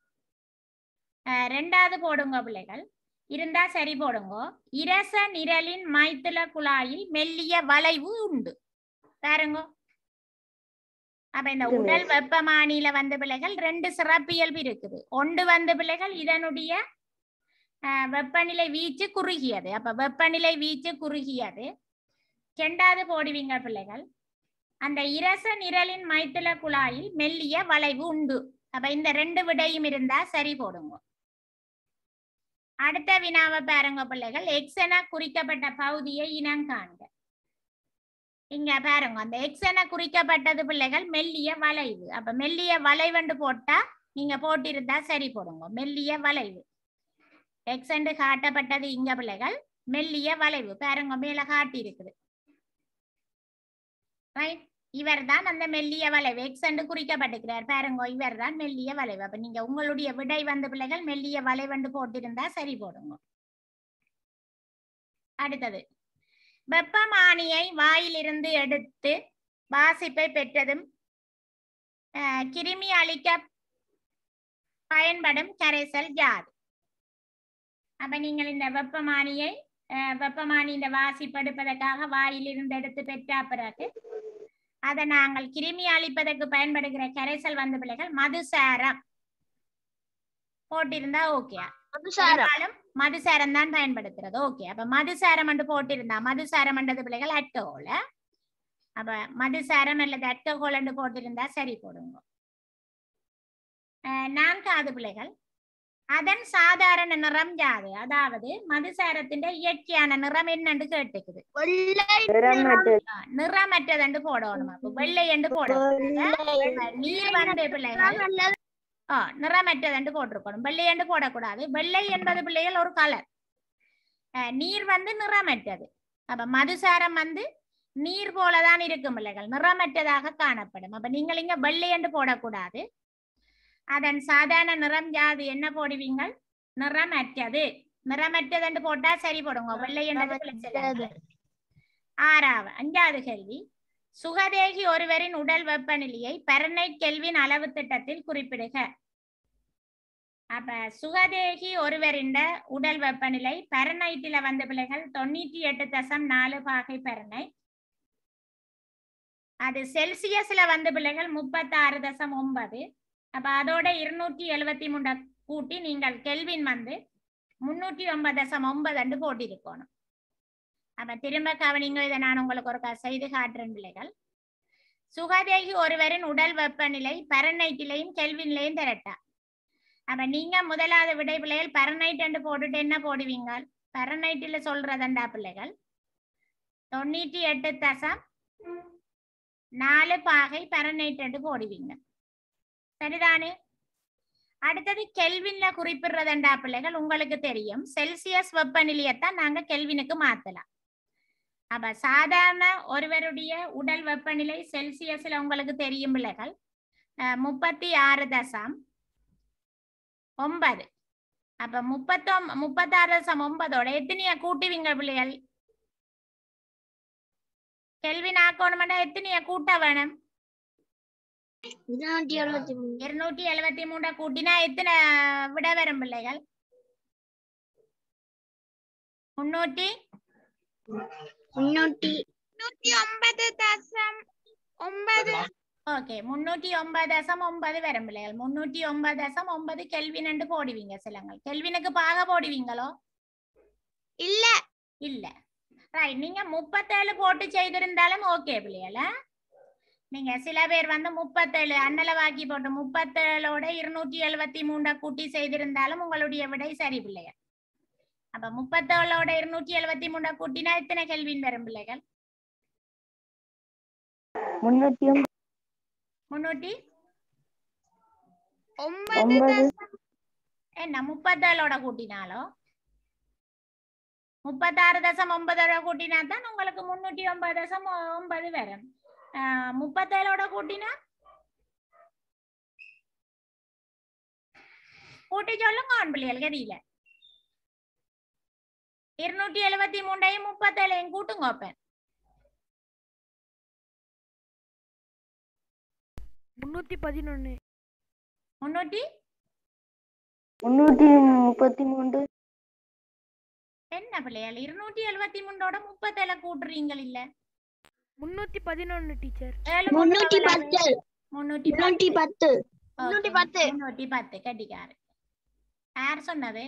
2வது போடுங்க பிள்ளைகள் இருந்தா சரி போடுங்க. இரச நிரலின் மைத்துள குழாயில் மெல்லிய வளைவு உண்டு பாருங்க. அப்ப இந்த உடல் வெப்பமானியில வந்த பிள்ளைகள் 2 சிறப்பியல்பு இருக்குது. ஒன்று பிள்ளைகள் இதனுடைய வெப்பநிலை வீச்சு குறுகியது. அப்ப வெப்பநிலை வீச்சு குறுகியது. 2வது போடுவீங்க பிள்ளைகள் அந்த இரச நிரலின் மைத்துள குழாயில் மெல்லிய வளைவு உண்டு. அப்ப இந்த 2 விடையும் இருந்தா சரி போடுங்க. அடுத்த வினாவை பாருங்க பிள்ளைகள். எக்ஸ் என குறிக்கப்பட்ட பகுதியை இனம் காண்க. இங்க பாருங்க அந்த எக்ஸ் என குறிக்கப்பட்டது பிள்ளைகள் மெல்லிய வளைவு. அப்ப மெல்லிய வளைவுண்டு போட்டா நீங்க போட்டிருந்தா சரி போடுங்க. மெல்லிய வளைவு எக்ஸ் என்று காட்டப்பட்டது இங்க பிள்ளைகள் மெல்லிய வளைவு பாருங்க மேல காட்டி இருக்குது. இவர் தான் அந்த மெல்லிய வளைவு எக்ஸ் என்று குறிக்கப்பட்டிருக்கிறார் பாருங்க. இவர் தான் மெல்லிய வளைவு. அப்ப நீங்க உங்களுடைய விடை வந்த பிள்ளைகள் மெல்லிய வளைவண்டு போட்டிருந்தா சரி போடுங்க. அடுத்தது வெப்பமானியை வாயிலிருந்து எடுத்து வாசிப்பை பெற்றதும் கிருமி அழிக்க பயன்படும் கரைசல் யாது? அப்ப நீங்கள் இந்த வெப்பமானியின் வாசிப்படுப்பதற்காக வாயிலிருந்து எடுத்து பெற்ற பிறகு அதை நாங்கள் கிருமி அழிப்பதற்கு பயன்படுகிற கரைசல் வந்த பிள்ளைகள் மதுசாரம் போட்டிருந்தா ஓகே. மதுசாரம் தான் பயன்படுத்துறது. ஓகே அப்ப மதுசாரம் என்று போட்டிருந்தா மதுசாரம் என்றது பிள்ளைகள் அல்கஹால். அப்ப மதுசாரம் அல்லது அல்கஹால் என்று போட்டிருந்தா சரி போடுங்க. 4வது பிள்ளைகள் அதன் சாதாரண நிறம் யாது? அதாவது மதுசாரத்தின் இயற்கையான நிறம் என்னன்னு கேட்டுக்குது. நிறமற்றதண்டு போடணும். அப்ப வெள்ளை என்று போடணும். நீர் வந்த பிள்ளைகள் நிறமற்றதண்டு போட்டிருக்கணும். வெள்ளை என்று போடக்கூடாது. வெள்ளை என்பது பிள்ளைகள் ஒரு கலர். நீர் வந்து நிறமற்றது. அப்ப மதுசாரம் வந்து நீர் போலதான் இருக்கும் பிள்ளைகள் நிறமற்றதாக காணப்படும். அப்ப நீங்கள் இங்க வெள்ளை என்று போடக்கூடாது. அதன் சாதாரண நிறம் யாது என்ன போடுவீங்க? நிறமற்றது. நிறமற்றது என்று போட்டா சரி போடுங்க. வெள்ளை என்றது. 5வது கேள்வி சுகதேகி ஒருவரின் உடல் வெப்பநிலையை பெர்னைட் கெல்வின் அளவு திட்டத்தில் குறிப்பிடுக. அப்ப சுகதேகி ஒருவரின் உடல் வெப்பநிலை பெர்னைட்டில வந்த பிள்ளைகள் 98.4 பாகை பெர்னைட். அது செல்சியஸ்ல வந்த பிள்ளைகள் 36.9. அப்ப அதோட 273 கூட்டி நீங்கள் கெல்வின் வந்து 309.9 போட்டிருக்கணும். அப்ப திரும்ப கவனிங்க. இதை நான் உங்களுக்கு ஒரு செய்து காட்டுறேன் பிள்ளைகள். சுகதேகி ஒருவரின் உடல் வெப்பநிலை பெர்னைட்டிலையும் கெல்வின்லையும் திரட்டா. அப்ப நீங்க முதலாவது விடை பிள்ளைகள் பெர்னைட் என்று போட்டுட்டு என்ன போடுவீங்க? பெர்னைட்டில சொல்றதண்டா பிள்ளைகள் 98.4 பாகை பெர்னைட் என்று போடுவீங்க. சரிதானே? அடுத்தது கெல்வின்ல குறிப்பிடுறதண்டா பிள்ளைகள் உங்களுக்கு தெரியும் செல்சியஸ் வெப்பநிலையத்தான் நாங்க கெல்வினுக்கு மாத்தலாம். அப்ப சாதாரண ஒருவருடைய உடல் வெப்பநிலை செல்சியஸ்ல உங்களுக்கு தெரியும் பிள்ளைகள் 36.9. அப்ப 36.9 எத்தனைய கூட்டுவீங்க பிள்ளைகள்? கெல்வின் ஆக்கணும்னா எத்தனைய கூட்ட வேணும்? 273 கூட்டினா எத்தனை விட வரும் பிள்ளைகள்? 309.9. ஓகே 309.9 வரும் பிள்ளைகள். 309.9 கெல்வின் என்று போடுவீங்க. சிலங்கள் கெல்வினுக்கு பாக போடுவீங்களோ? இல்ல இல்ல. ரைட். நீங்க 37 போட்டு செய்திருந்தாலும் ஓகே பிள்ளைகள. நீங்க சில பேர் வந்து 37 அன்னளவாக்கி போட்டு 37ஓட 273 கூட்டி செய்திருந்தாலும் உங்களுடைய விடை சரி பிள்ளைகள். அப்ப 37ஓட 273 கூட்டினா எத்தனை கெல்வின் வரும் பிள்ளைகள்? 309 என்ன 37ஓட கூட்டினாலோ 36.9 கூட்டினா தான் உங்களுக்கு 309.9 வரும். 37ஓட கூட்டினா கூட்டி சொல்லுங்க பிள்ளைகள் கதியில 273 37 கூட்டுங்க அப்ப 311 333 என்ன பிள்ளைகள் 273ஓட 37 கூட்டுறீங்க இல்ல 311 டீச்சர் 310 கட்டிக்காரு. யார் சொன்னது?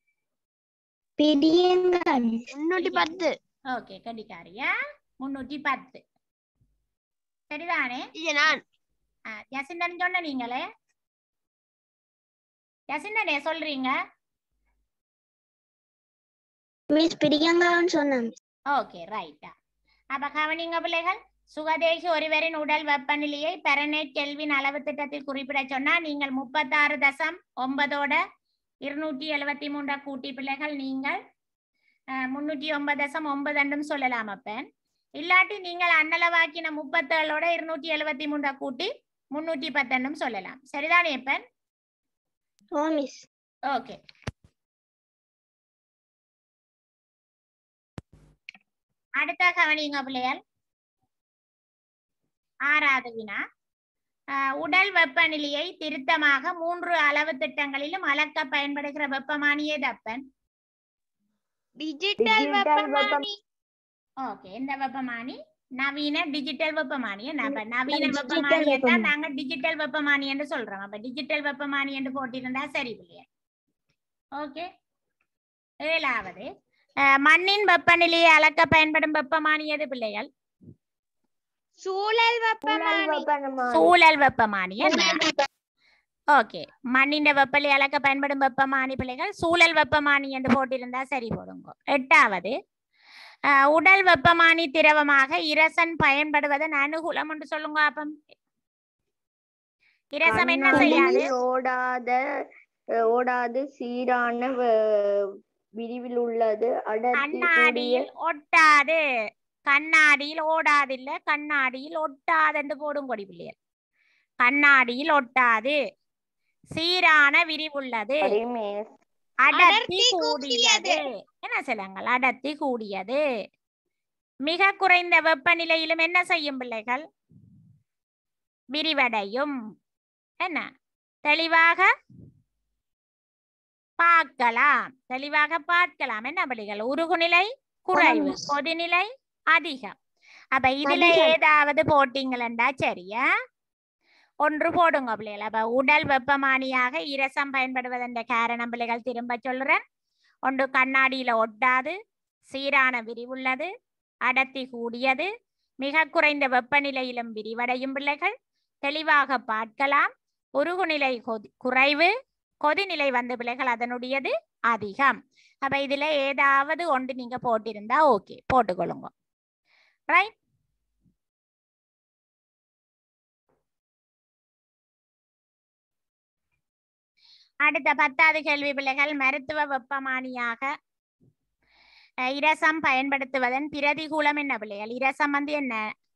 310 ஓகே கட்டிக்காரியா 310 சரிதானே? யசிந்தன் சொன்ன நீங்களே யசிந்தனே சொல்றீங்க. ஓகே ரைட்டா. அப்ப கவனிங்க பிள்ளைகள், சுகதேகி ஒருவரின் உடல் வெப்பநிலையை பெரனேட் கெல்வின் அளவு திட்டத்தில் குறிப்பிட சொன்னா நீங்கள் 36.9ஓட 273 கூட்டி பிள்ளைகள் நீங்கள் 309.9 சொல்லலாம். அப்ப இல்லாட்டி நீங்கள் அன்னளவாக்கின 37ஓட 273 கூட்டி 310 சொல்லலாம். சரிதானே இப்ப? ஓகே. அடுத்த கவனிங்க பிள்ளைகள், 6வது வினா. உடல் வெப்பநிலையை திருத்தமாக 3 அளவு திட்டங்களிலும் அளக்க பயன்படுகிற வெப்பமானி எதப்பன்? டிஜிட்டல் வெப்பமானி. ஓகே, இந்த வெப்பமானி நவீன டிஜிட்டல் வெப்பமானி. நவீன வெப்பமானியை தான் நாங்க டிஜிட்டல் வெப்பமானி என்று சொல்றோம். அப்ப டிஜிட்டல் வெப்பமானி என்று போட்டிருந்தா சரி பிள்ளையா. ஓகே. 7வது, மண்ணின் வெப்பநிலையை அளக்க பயன்படும் வெப்பமானி எது பிள்ளைகள்? சூழல் வெப்பமானி. ஓகே, மண்ணின் வெப்பநிலை அளக்க பயன்படும் வெப்பமானி பிள்ளைகள் சூழல் வெப்பமானி என்று போட்டிருந்தா சரி போடுங்க. 8வது, உடல் வெப்பமானி திரவமாக இரசன் பயன்படுவதன் அனுகூலம் என்று சொல்லுங்க. அப்ப இரசம் என்ன செய்யாது? ஓடாது, சீரான விரிவில் உள்ளது, கண்ணாடியில் ஒட்டாது. கண்ணாடியில் ஓடாது இல்ல, கண்ணாடியில் ஒட்டாது என்று போடும் கொடி பிள்ளைகள். கண்ணாடியில் ஒட்டாது, சீரான விரிவுள்ளது, அடர்த்தி கூடியது. என்ன சொல்லுங்கள்? அடர்த்தி கூடியது. மிக குறைந்த வெப்பநிலையிலும் என்ன செய்யும் பிள்ளைகள்? விரிவடையும். என்ன தெளிவாக பார்க்கலாம். என்ன பிள்ளைகள்? உருகுநிலை குறைவு, கொதிநிலை அதிகம். அப்ப இதுல ஏதாவது போட்டீங்களா சரியா? ஒன்று போடுங்க பிள்ளைகள். அப்ப உடல் வெப்பமானியாக இரசம் பயன்படுவதென்ற காரணம் பிள்ளைகள் திரும்ப சொல்றேன். ஒன்று கண்ணாடியில ஒட்டாது, சீரான விரிவுள்ளது, அடர்த்தி கூடியது, மிக குறைந்த வெப்பநிலையிலும் விரிவடையும் பிள்ளைகள், தெளிவாக பார்க்கலாம், உருகுநிலை குறைவு, கொதிநிலை வந்து பிள்ளைகள் அதனுடையது அதிகம். அப்ப இதுல ஏதாவது ஒன்று நீங்க போட்டிருந்தா ஓகே, போட்டுக்கொள்ளுங்க. ரைட். அடுத்த 10வது கேள்வி பிள்ளைகள், மருத்துவ வெப்பமானியாக இரசம் பயன்படுத்துவதன் பிரதிகூலம் என்ன பிள்ளைகள்? இரசம் வந்து என்ன?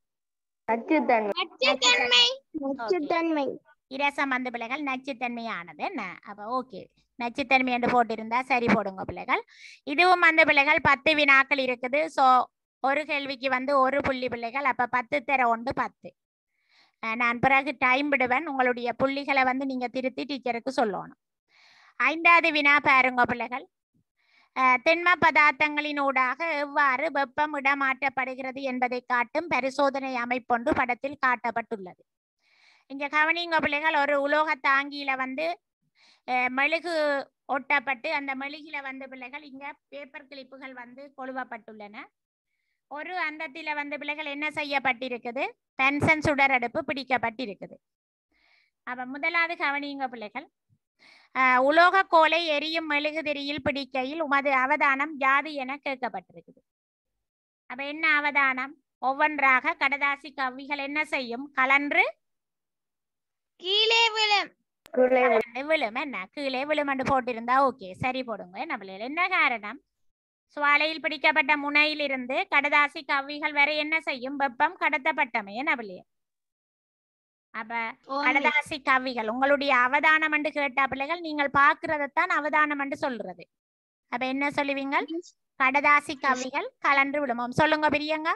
நச்சுத்தன்மை. இரசம் வந்து பிள்ளைகள் நச்சுத்தன்மையானது. என்ன? அப்ப ஓகே, நச்சுத்தன்மை என்று போட்டிருந்தா சரி போடுங்க பிள்ளைகள். இதுவும் வந்து பிள்ளைகள் 10 வினாக்கள் இருக்குது. சோ ஒரு கேள்விக்கு வந்து 1 புள்ளி பிள்ளைகள். அப்ப 10 தர 1 10. நான் பிறகு டைம் விடுவேன். உங்களுடைய புள்ளிகளை வந்து நீங்க திருத்தி டீச்சருக்கு சொல்லணும். 5வது வினா பாருங்க பிள்ளைகள். திண்ம பதார்த்தங்களின் ஊடாக எவ்வாறு வெப்பம் இடமாற்றப்படுகிறது என்பதை காட்டும் பரிசோதனை அமைப்பொன்று படத்தில் காட்டப்பட்டுள்ளது. இங்க கவனிங்க பிள்ளைகள், ஒரு உலோக தாங்கியில வந்து மெழுகு ஒட்டப்பட்டு அந்த மெழுகில வந்து பிள்ளைகள் இங்க பேப்பர் கிளிப்புகள் வந்து கொழுவப்பட்டுள்ளன. ஒரு அந்தத்தில வந்து பிள்ளைகள் என்ன செய்யப்பட்டிருக்குது? பென்சன் சுடரடுப்பு பிடிக்கப்பட்டிருக்குது. அப்ப முதலாவது கவனியுங்க பிள்ளைகள். உலோக கோலை எரியும் மெழுகுதிரியில் பிடிக்கையில் உமது அவதானம் யாது என கேட்கப்பட்டிருக்குது. அப்ப என்ன அவதானம்? ஒவ்வொன்றாக கடதாசி கவ்விகள் என்ன செய்யும்? கலன்று கீழே விழும். விழும். என்ன கீழே விழும் என்று போட்டிருந்தா ஓகே, சரி போடுங்க. என்ன பிள்ளைகள், என்ன காரணம்? சுவாலையில் பிடிக்கப்பட்ட முனையிலிருந்து கடதாசி கவ்விகள் வரை என்ன செய்யும்? வெப்பம் கடத்தப்பட்டமே. என்ன பிள்ளைகள்? அப்ப கடதாசி கவ்விகள் உங்களுடைய அவதானம் என்று கேட்டா பிள்ளைகள் நீங்கள் பாக்குறதைத்தான் அவதானம் என்று சொல்றது. அப்ப என்ன சொல்லுவீங்க? கடதாசி கவ்விகள் கலன்று விடுமோம். சொல்லுங்க பிரியங்கா.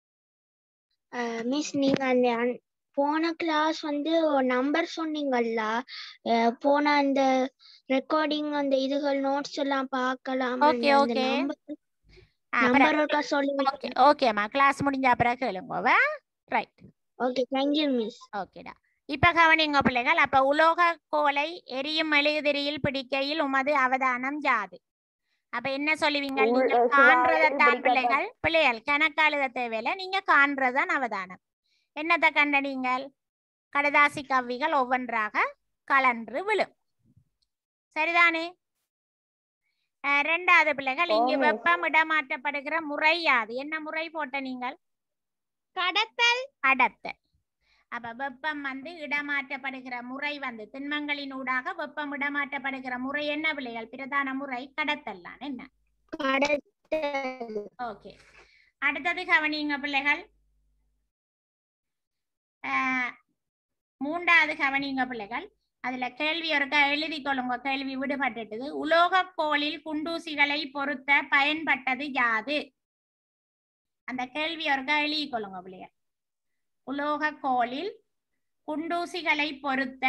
மிஸ் நீங்க அந்த போன கிளாஸ் வந்து நம்பர் சொன்னீங்கல்ல, போன அந்த ரெக்கார்டிங் அந்த இதுகள் நோட்ஸ் எல்லாம் பார்க்கலாம். ஓகே ஓகே நம்பர் ஒருக்கா சொல்லுங்க. ஓகே ஓகேம்மா, கிளாஸ் முடிஞ்ச அப்புறம் கேளுங்க. Right, okay, thank you miss. ஓகேடா. இப்ப கவனிங்க பிள்ளைகள். அப்ப உலோக கோலை எரியும் மெழுகுதிரியில் பிடிக்கையில் உமது அவதானம் யாது? அப்ப என்ன சொல்லுவீங்க? நீங்க காண்றதான் பிள்ளைகள். பிள்ளைகள் கணக்காளுத தேவையில்லை, நீங்க காண்றதான் அவதானம். என்னத்தை கண்ட நீங்கள்? கடதாசி கவ்விகள் ஒவ்வொன்றாக கலன்று விழும். சரிதானே? இரண்டாவது பிள்ளைகள், இங்கு வெப்பம் இடமாற்றப்படுகிற முறை யாது? என்ன முறை போட்ட நீங்கள்? கடத்தல். கடத்தல். அப்ப வெப்பம் வந்து இடமாற்றப்படுகிற முறை வந்து திண்மங்களின் ஊடாக வெப்பம் இடமாற்றப்படுகிற முறை என்ன பிள்ளைகள்? பிரதான முறை கடத்தல் தான். என்ன? ஓகே. அடுத்தது கவனிங்க பிள்ளைகள். மூன்றாவது கவனிங்க பிள்ளைகள். அதுல கேள்வி ஒருக்கா எழுதி கொள்ளுங்க. கேள்வி விடுபட்டுட்டது. உலோக கோலில் குண்டூசிகளை பொருத்த பயன்பட்டது யாது? அந்த கேள்வி ஒருக்கா எழுதி கொள்ளுங்க பிள்ளைகள். உலோக கோலில் குண்டூசிகளை பொருத்த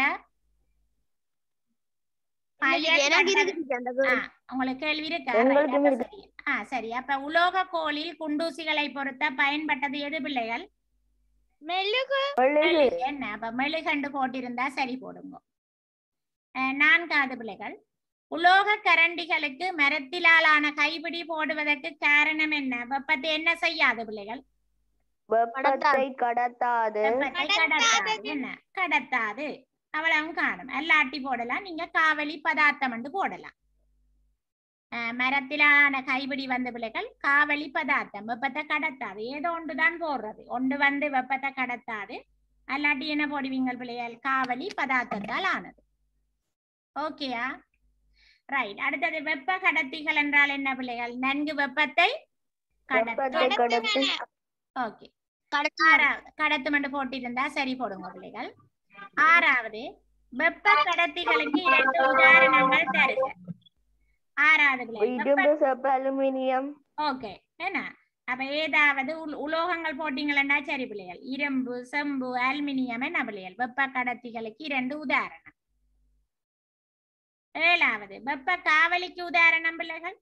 உங்களுக்கு கேள்வி இருக்கா? சரி. அப்ப உலோக கோலில் குண்டூசிகளை பொருத்த பயன்பட்டது எது பிள்ளைகள்? மெழுகு. என்ன? அப்ப மெழுகண்டு போட்டிருந்தா சரி போடுங்க. நான்காவது பிள்ளைகள், உலோக கரண்டிகளுக்கு மரத்திலான கைப்பிடி போடுவதற்கு காரணம் என்ன? வெப்பத்தை என்ன செய்யாது பிள்ளைகள்? வெப்பத்தை கடத்தாது. என்ன? கடத்தாது. அவ்வளவு காணும். அல்லாட்டி போடலாம், நீங்க காவலி பதார்த்தம் என்று போடலாம். மரத்திலான கைப்பிடி வந்து பிள்ளைகள் காவலி பதார்த்தம், வெப்பத்தை கடத்தாது. ஏதோ ஒன்றுதான் போடுறது. ஒன்று வந்து வெப்பத்தை கடத்தாது. அல்லாட்டி என்ன போடுவீங்க பிள்ளைகள்? காவலி பதார்த்தத்தால் ஆனது. ஓகேயா? ரைட். அடுத்தது வெப்ப கடத்திகள் என்றால் என்ன பிள்ளைகள்? நன்கு வெப்பத்தை கடத்து. ஓகே. கடத்து மட்டும் போட்டிருந்தா சரி போடுங்க பிள்ளைகள். ஆறாவது, வெப்ப கடத்திகளுக்கு 2 உதாரணங்கள் தருக. ஆறாவது பிள்ளைகள் அலுமினியம். ஓகே. என்ன? அப்ப ஏதாவது உலோகங்கள் போட்டீங்களா? சரி பிள்ளைகள். இரும்பு, செம்பு, அலுமினியம். என்ன பிள்ளைகள்? வெப்ப கடத்திகளுக்கு 2 உதாரணம். ஏழாவது, வெப்ப காவலிக்கு உதாரணம் பிள்ளைகள்.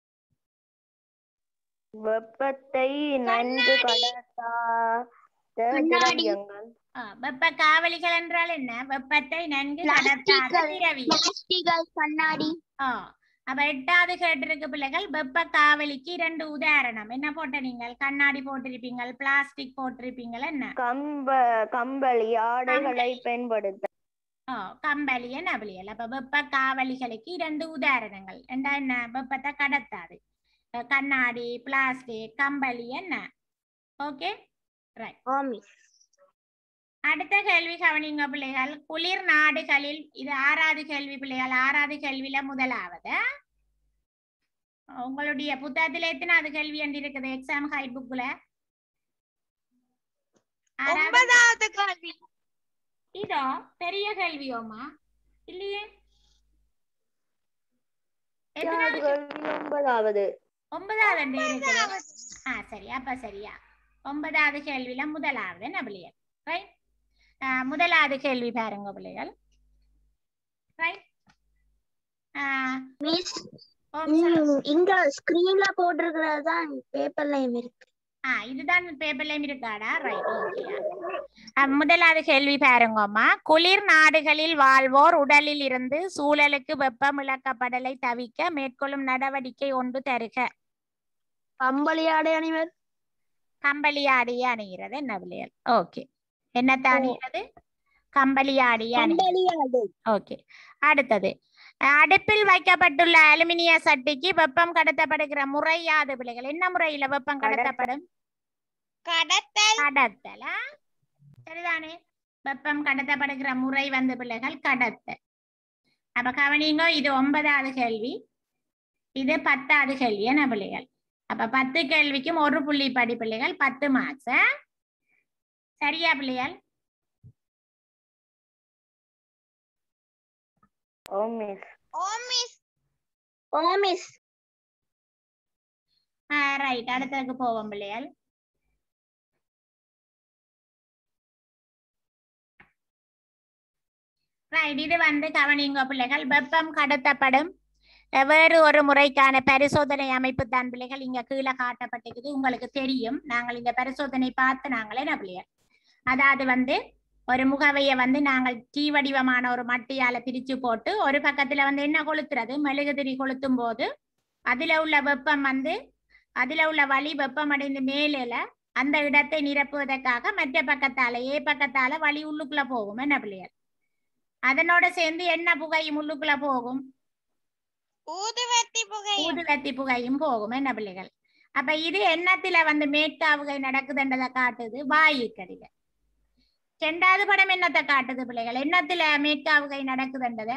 வெப்பத்தை நன்கு கடத்தாத திரவியங்கள். வெப்ப காவலிகள் என்றால் என்ன? வெப்பத்தை நன்கு கடத்தாத திரவியங்கள். கண்ணாடி. அப்ப எட்டாவது கேட்டிருக்கு பிள்ளைகள். வெப்ப காவலிக்கு 2 உதாரணம். என்ன போட்ட நீங்கள்? கண்ணாடி போட்டிருப்பீங்கள், பிளாஸ்டிக் போட்டிருப்பீங்கள். என்ன? கம்பளி, ஆடைகளை பயன்படுத்த. கம்பளி. என்ன பிள்ளைகள்? அப்ப வெப்ப காவலிகளுக்கு 2 உதாரணங்கள். என்ன? வெப்பத்தை கடத்தாது. கண்ணாடி, பிளாஸ்டிக், கம்பளி. என்ன? Okay, right. அடுத்த கேள்வி கவனிங்க பிள்ளைகள். குளிர் நாடுகளில், இது 6வது கேள்வி பிள்ளைகள். 6வது கேள்வியில முதலாவது. உங்களுடைய புத்தகத்துல எத்தனாவது கேள்வி என்று இருக்குது? எக்ஸாம் ஹை புக்ல 9வது கேள்வி. இதோ பெரிய கேள்வியோமா இல்லையே? எத்தனாவது கேள்வி? 9வது. 9வது. சரி. அப்ப சரியா 9வது கேள்வியில முதலாவது. என்ன பிள்ளைகள்? ரைட். முதலாவது கேள்வி பாருங்க பிள்ளைகள். ரைட். இங்க ஸ்கிரீன்ல போட்டிருக்கிறது தான் பேப்பர்லயும் இருக்கு. இதுதான் பேப்பர்லயும் இருக்காடா? ரைட். ஓகே. முதலாவது கேள்வி பாருங்கம்மா. குளிர் நாடுகளில் வாழ்வோர் உடலில் இருந்து சூழலுக்கு வெப்பம் இழக்கப்படலை தவிர்க்க மேற்கொள்ளும் நடவடிக்கை ஒன்று தருக. கம்பளி ஆடை அணிவர். கம்பளி ஆடையை அணிகிறது என்ன பிள்ளைகள்? ஓகே. என்னத்தை அணிகிறது? கம்பளி ஆடையை அணிகிறது. ஓகே. அடுத்தது அடுப்பில் வைக்கப்பட்டுள்ள அலுமினிய சட்டிக்கு வெப்பம் கடத்தப்படுகிற முறை யாது பிள்ளைகள்? என்ன முறையில வெப்பம் கடத்தப்படும்? கடத்தல். சரிதானே? வெப்பம் கடத்தப்படுகிற முறை வந்து பிள்ளைகள் கடத்தல். அப்ப கவனிங்க, இது 9வது கேள்வி, இது 10வது கேள்வி என்ன பிள்ளைகள்? அப்ப 10 கேள்விக்கும் 1 புள்ளி படி பிள்ளைகள், 10 மார்க்ஸ். சரியா பிள்ளைகள்? ரைட், அடுத்ததுக்கு போவோம் பிள்ளைகள். ரைட், இது வந்து கவனிங்க பிள்ளைகள், வெப்பம் கடத்தப்படும் வேறு ஒரு முறைக்கான பரிசோதனை அமைப்பு தான் பிள்ளைகள் இங்க கீழே காட்டப்பட்டிருக்குது. உங்களுக்கு தெரியும், நாங்கள் இந்த பரிசோதனை பார்த்து நாங்களே என்ன பிள்ளைகள், அதாவது வந்து ஒரு முகவையை வந்து நாங்கள் டீ வடிவமான ஒரு மட்டியால பிரிச்சு போட்டு ஒரு பக்கத்துல வந்து என்ன கொளுத்துறது, மெழுகுதிரி கொளுத்தும் போது அதுல உள்ள வெப்பம் வந்து அதுல உள்ள வலி வெப்பம் அடைந்து மேல அந்த இடத்தை நிரப்புவதற்காக மற்ற பக்கத்தால பக்கத்தால வலி உள்ளுக்குள்ள போகும் என்ன பிள்ளைகள்? அதனோட சேர்ந்து என்ன புகையும் உள்ளுக்குள்ள போகும்? ஊதுவத்தி புகையும் போகும் என்ன பிள்ளைகள்? அப்ப இது எண்ணத்துல வந்து மேற்காவுகை நடக்குதுன்றதை காட்டுது வாயுக்கடில. 2வது படம் என்னத்தை காட்டுது பிள்ளைகள்? எண்ணத்துல மேற்காவுகை நடக்குதுன்றத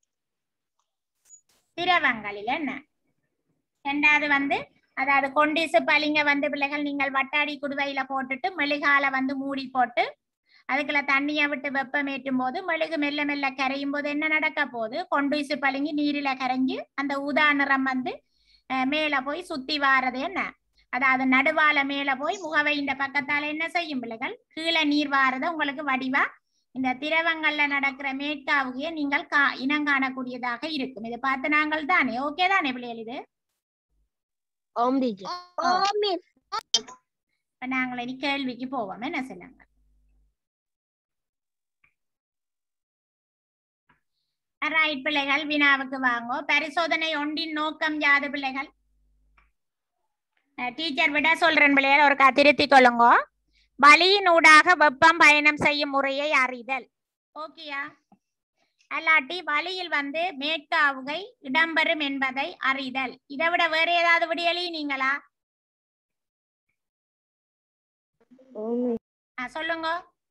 திரவங்களில் என்ன? 2வது வந்து அதாவது கொண்டிசு பளிங்க வந்து பிள்ளைகள் நீங்கள் வட்டாடி குடுவையில போட்டுட்டு மெழுகால வந்து மூடி போட்டு அதுக்குள்ள தண்ணியை விட்டு வெப்பம் ஏற்றும் போது மெழுகு மெல்ல மெல்ல கரையும் போது என்ன நடக்க போகுது? கொண்டிசு பளிங்கு நீரில கரைஞ்சு அந்த ஊதா நிறம் வந்து மேல போய் சுத்தி வாரது என்ன? அதாவது நடுவால மேல போய் முகவை இந்த பக்கத்தால என்ன செய்யும் பிள்ளைகள்? கீழே நீர் வாரத உங்களுக்கு வடிவா இந்த திரவங்கள்ல நடக்கிற மேற்காவுகையை நீங்கள் இனம் காணக்கூடியதாக இருக்கும். இதை பார்த்து நாங்கள் தானே ஓகே தானே பிள்ளைகள்? இது நாங்கள் இனி கேள்விக்கு போவோம். என்ன சொல்லுங்க? ரைட் பிள்ளைகள், வினாவுக்கு வாங்கோ. பரிசோதனை ஒன்றின் நோக்கம் யாது பிள்ளைகள்? டீச்சர் விட சொல்றேன் பிள்ளைகள், ஒரு திருத்திக் கொள்ளுங்க. வலியினூடாக வெப்பம் பயணம் செய்யும் முறையை அறிதல். ஓகேயா? அல்லாட்டி வலியில் வந்து மேற்காவுகை இடம்பெறும் என்பதை அறிதல். இதை விட வேற ஏதாவது விட எழுதினீங்களா? சொல்லுங்க.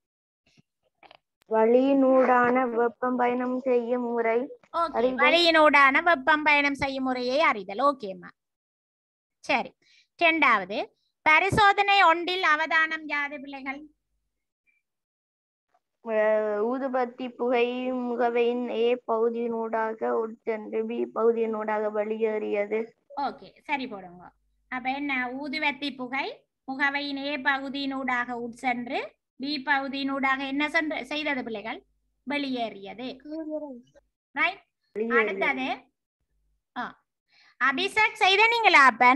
வழியினூடான வெப்பம் பயணம் செய்யும் முறை. வழியினூடான வெப்பம் பயணம் செய்யும் முறையை அறிதல். ஓகேம்மா, சரி. 2வது பரிசோதனை ஒன்றில் அவதானம் யாது பிள்ளைகள்? ஊதுபத்தி புகை முகவையின் A பகுதியினூடாக உட்சென்று B பகுதியினூடாக வெளியேறியது. ஓகே, சரி போடுங்க. அப்ப என்ன? ஊதுவத்தி புகை முகவையின் A பகுதியினூடாக உட்சென்று B பகுதியினூடாக என்ன செய்தது பிள்ளைகள்? வெளியேறியது. ரைட். அடுத்தது அபிஷேக் செய்த நீங்களா? அப்பன்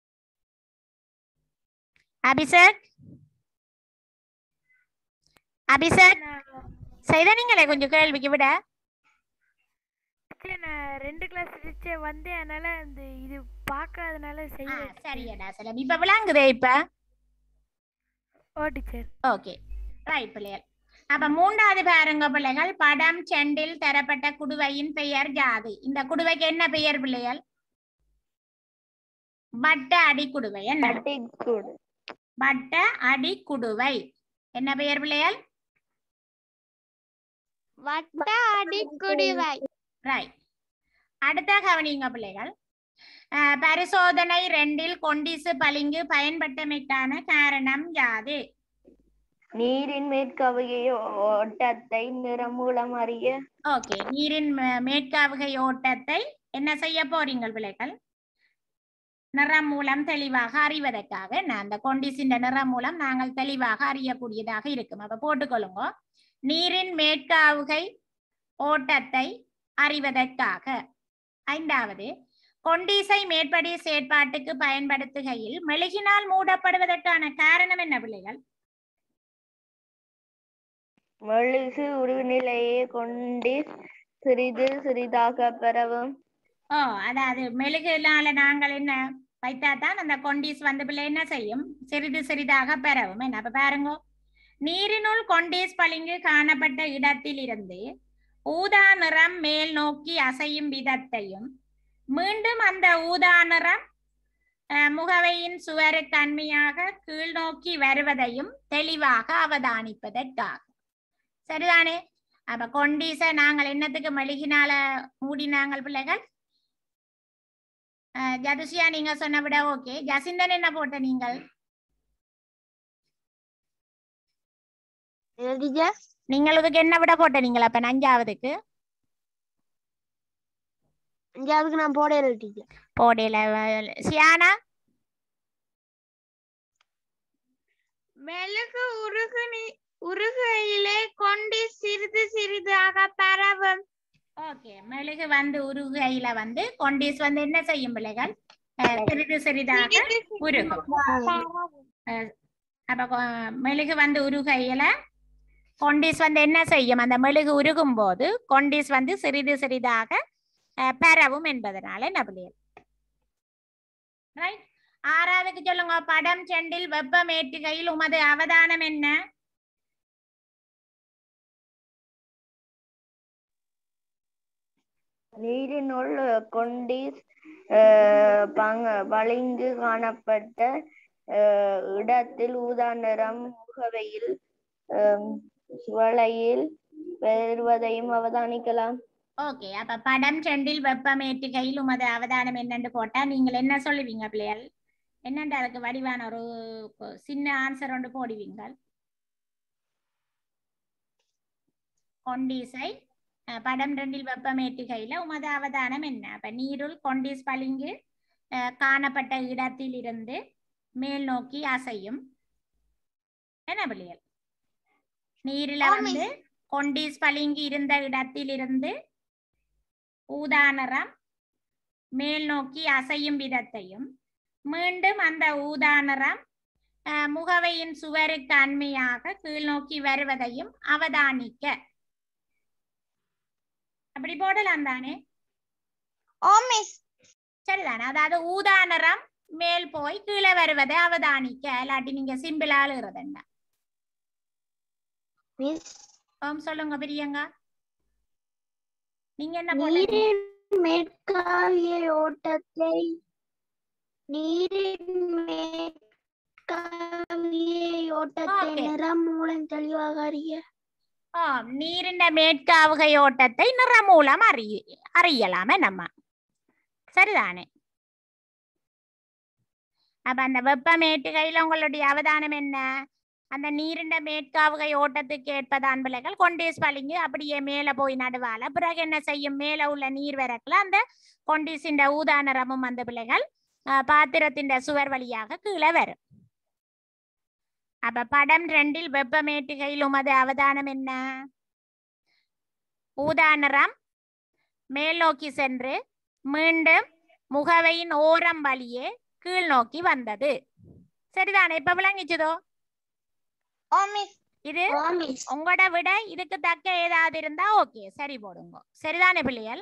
அபிஷேக் செய்த நீங்களே கொஞ்சம் கேள்விக்கு விட. நான் 2 கிளாஸ் வந்து அதனால இந்த இது பார்க்காதனால செய்ய. சரியடா செல்லம், இப்ப விளங்குதே இப்ப? ஓ டீச்சர். ஓகே ரைட் பிள்ளைகள். அப்ப 3வது பாருங்க பிள்ளைகள், படம் 2ல் தரப்பட்ட குடுவையின் பெயர் யாது? இந்த குடுவைக்கு என்ன பெயர் பிள்ளைகள்? வட்ட அடிக்குடுவை. என்ன? வட்ட அடிக்குடுவை. என்ன பெயர் பிள்ளைகள்? வட்ட அடிக்குடுவை. ரைட். அடுத்த கவனிங்க பிள்ளைகள், பரிசோதனை 2ல் கொண்டிசு பளிங்கு பயன்பட்டமைக்கான காரணம் யாது? நீரின் மேற்காவுகை ஓட்டத்தை நிறம் மூலம் அறிய. ஓகே, நீரின் மேற்காவுகை ஓட்டத்தை என்ன செய்ய போறீங்க பிள்ளைகள்? நிறம் மூலம் தெளிவாக அறிவதற்காக. அந்த கொண்டிசின் நிறம் மூலம் நாங்கள் தெளிவாக அறியக்கூடியதாக இருக்கும். அப்ப போட்டுக்கொள்ளுங்க, நீரின் மேற்காவுகை ஓட்டத்தை அறிவதற்காக. 5வது கொண்டிசை மேற்படி செயற்பாட்டுக்கு பயன்படுத்துகையில் மெழுகினால் மூடப்படுவதற்கான காரணம் என்ன பிள்ளைகள்? மெழுகு உருநிலையை கொண்டு சிறிது சிறிதாக பெறவும். அதாவது மெழுகுனால நாங்கள் என்ன வைத்தாதான் அந்த கொண்டீஸ் வந்து பிள்ளை என்ன செய்யும், சிறிது சிறிதாக பெறவும். என்ன அப்ப பாருங்க, நீரினுள் கொண்டீஸ் பளிங்கு காணப்பட்ட இடத்தில் இருந்து ஊதா நிறம் மேல் நோக்கி அசையும் விதத்தையும், மீண்டும் அந்த ஊதா நிறம் முகவையின் சுவருக்கு அண்மையாக கீழ் நோக்கி வருவதையும் தெளிவாக அவதானிப்பதற்காக. சரிதானே? அப்ப கொண்டீச நாங்கள் என்னத்துக்கு மெழுகினால மூடினாங்கள் பிள்ளைகள்? ஜதுசியா நீங்க சொன்ன விட ஓகே. ஜசிந்தன் என்ன போட்ட நீங்கள்? நீங்கள் இதுக்கு என்ன விட போட்ட நீங்கள்? அப்ப அஞ்சாவதுக்கு நான் போடல டீச்சர். போடல. சியானா? மெழுகு உருகையிலே கொண்டு சிறிது சிறிதாக பரவும். ஓகே, மெழுகு வந்து உருகையில வந்து கொண்டீஸ் வந்து என்ன செய்யும் பிள்ளைகள்? சிறிது சிறிதாக உருகும். அப்ப மெழுகு வந்து உருகையில கொண்டீஸ் வந்து என்ன செய்யும்? அந்த மெழுகு உருகும் போது கொண்டீஸ் வந்து சிறிது சிறிதாக பெறவும் என்பதனால என்ன பிள்ளைகள்? ரைட். ஆறாவதுக்கு சொல்லுங்க. படம் 2 வெப்பமேற்றுகையில் உமது அவதானம் என்ன? நீரினுள் கொண்டீஸ் பளிங்கு காணப்பட்ட இடத்தில் ஊதா நிறம் முகவையில் சுவளையில் பெறுவதையும் அவதானிக்கலாம். ஓகே, அப்ப படம் 2 வெப்பமேற்றுகையில் உமது அவதானம் என்னன்னு போட்டா நீங்கள் என்ன சொல்லுவீங்க பிள்ளைகள்? என்னண்டு அதுக்கு வடிவான ஒரு சின்ன ஆன்சர் ஒன்று போடுவீங்க. கொண்டீஸை படம் 2 வெப்பமேற்றுகையில உமது அவதானம் என்ன? அப்ப நீருள் கொண்டீஸ் பளிங்கு காணப்பட்ட இடத்தில் இருந்து மேல் நோக்கி அசையும். என்ன பிள்ளைகள்? நீரில வந்து கொண்டீஸ் பளிங்கு இருந்த இடத்தில் இருந்து ஊதா நிறம் மேல் நோக்கி அசையும் விதத்தையும், மீண்டும் அந்த ஊதா நிறம் முகவையின் சுவருக்கு அண்மையாக கீழ் நோக்கி வருவதையும் அவதானிக்க. அப்படி போடலாம் தானே? சரிதானே? அதாவது ஊதா நிறம் மேல் போய் கீழே வருவதை அவதானிக்க. இல்லாட்டி நீங்க சிம்பிளா எழுதுறதுண்டா? சொல்லுங்க பிரியங்கா, நீங்க என்ன போடுறீங்க? மேற்காவிய ஓட்டத்தை நிறம் மூலம் தெளிவாக அறிய. நீரின் மேற்காவுகை ஓட்டத்தை நிறம் மூலம் அறியலாமே நம்ம. சரிதானே? அப்ப அந்த வெப்பமேற்றுகையில உங்களுடைய அவதானம் என்ன? அந்த நீரின் மேற்காவுகை ஓட்டத்துக்கு ஏற்பதான் பிள்ளைகள் கொண்டீஸ் பளிங்கு அப்படியே மேல போய் நடுவால. பிறகு என்ன செய்யும்? மேல உள்ள நீர் வரக்குல அந்த கொண்டீஸின் ஊதா நிறமும் அந்த பிள்ளைகள் பாத்திரத்தின் சுவர் வழியாக கீழே வரும். அப்ப படம் 2 வெப்பமேற்றுகையில் உமது அவதானம் என்ன? ஊதா நிறம் மேல் நோக்கி சென்று மீண்டும் முகவையின் ஓரம் வழியே கீழ் நோக்கி வந்தது. சரிதானே? இப்ப விளங்கிச்சதோ? இது உங்களோட விட இதுக்கு தக்க ஏதாவது இருந்தா ஓகே, சரி போடுங்க. சரிதானே பிள்ளைகள்?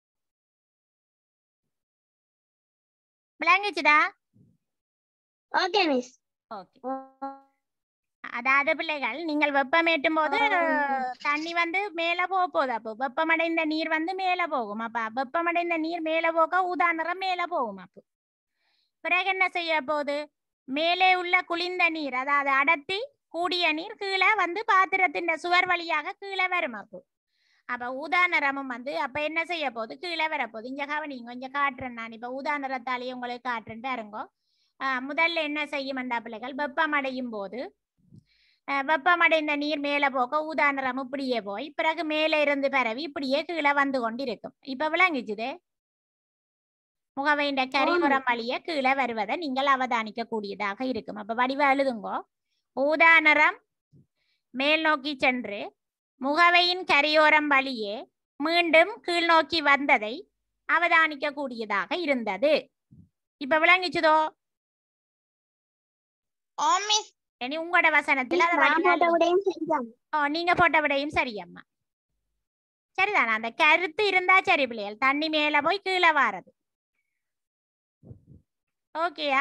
விளங்கிச்சுதா? Okay miss. ஓகே. அதாவது பிள்ளைகள் நீங்கள் வெப்பமேற்றும் போது தண்ணி வந்து மேல போகுது. அப்போ வெப்பமடைந்த நீர் வந்து மேல போகும். அப்ப வெப்பமடைந்த நீர் மேல போக ஊதா நிறம் மேல போகும். அப்போ பிறகு என்ன செய்ய போகுது? மேலே உள்ள குளிர்ந்த நீர், அதாவது அடர்த்தி கூடிய நீர் கீழே வந்து பாத்திரத்தின் சுவர் வழியாக கீழே வரும். அப்ப ஊதா நிறமும் வந்து அப்ப என்ன செய்ய போகுது? கீழே வரப்போகுது. இங்க கவனிங்க, கொஞ்சம் காட்டுறேன் நான். இப்ப ஊதா நிறத்தாலேயே உங்களுக்கு காட்டுறேன் பாருங்க. முதல்ல என்ன செய்யும் அந்த பிள்ளைகள்? வெப்பமடையும் போது வெப்பமடைந்த நீர் மேல போக ஊதா நிறம் இப்படியே போய் பிறகு மேலே இருந்து பரவி இப்படியே கீழே வந்து கொண்டிருக்கும். இப்ப விளங்கிச்சுதே? முகவையின் கரிமுறம் வழியே கீழே வருவதை நீங்கள் அவதானிக்க கூடியதாக இருக்கும். அப்ப வடிவா எழுதுங்கோ. ஊதா நிறம் மேல் நோக்கி சென்று முகவையின் கரையோரம் வழியே மீண்டும் கீழ் நோக்கி வந்ததை அவதானிக்க கூடியதாக இருந்தது. இப்ப விளங்கிச்சுதோ? இனி உங்களோட வசனத்துல நீங்க போட்ட விடையும் சரியம்மா. சரிதானா? அந்த கருத்து இருந்தா சரி பிள்ளைகள். தண்ணி மேல போய் கீழே வாரது. ஓகேயா?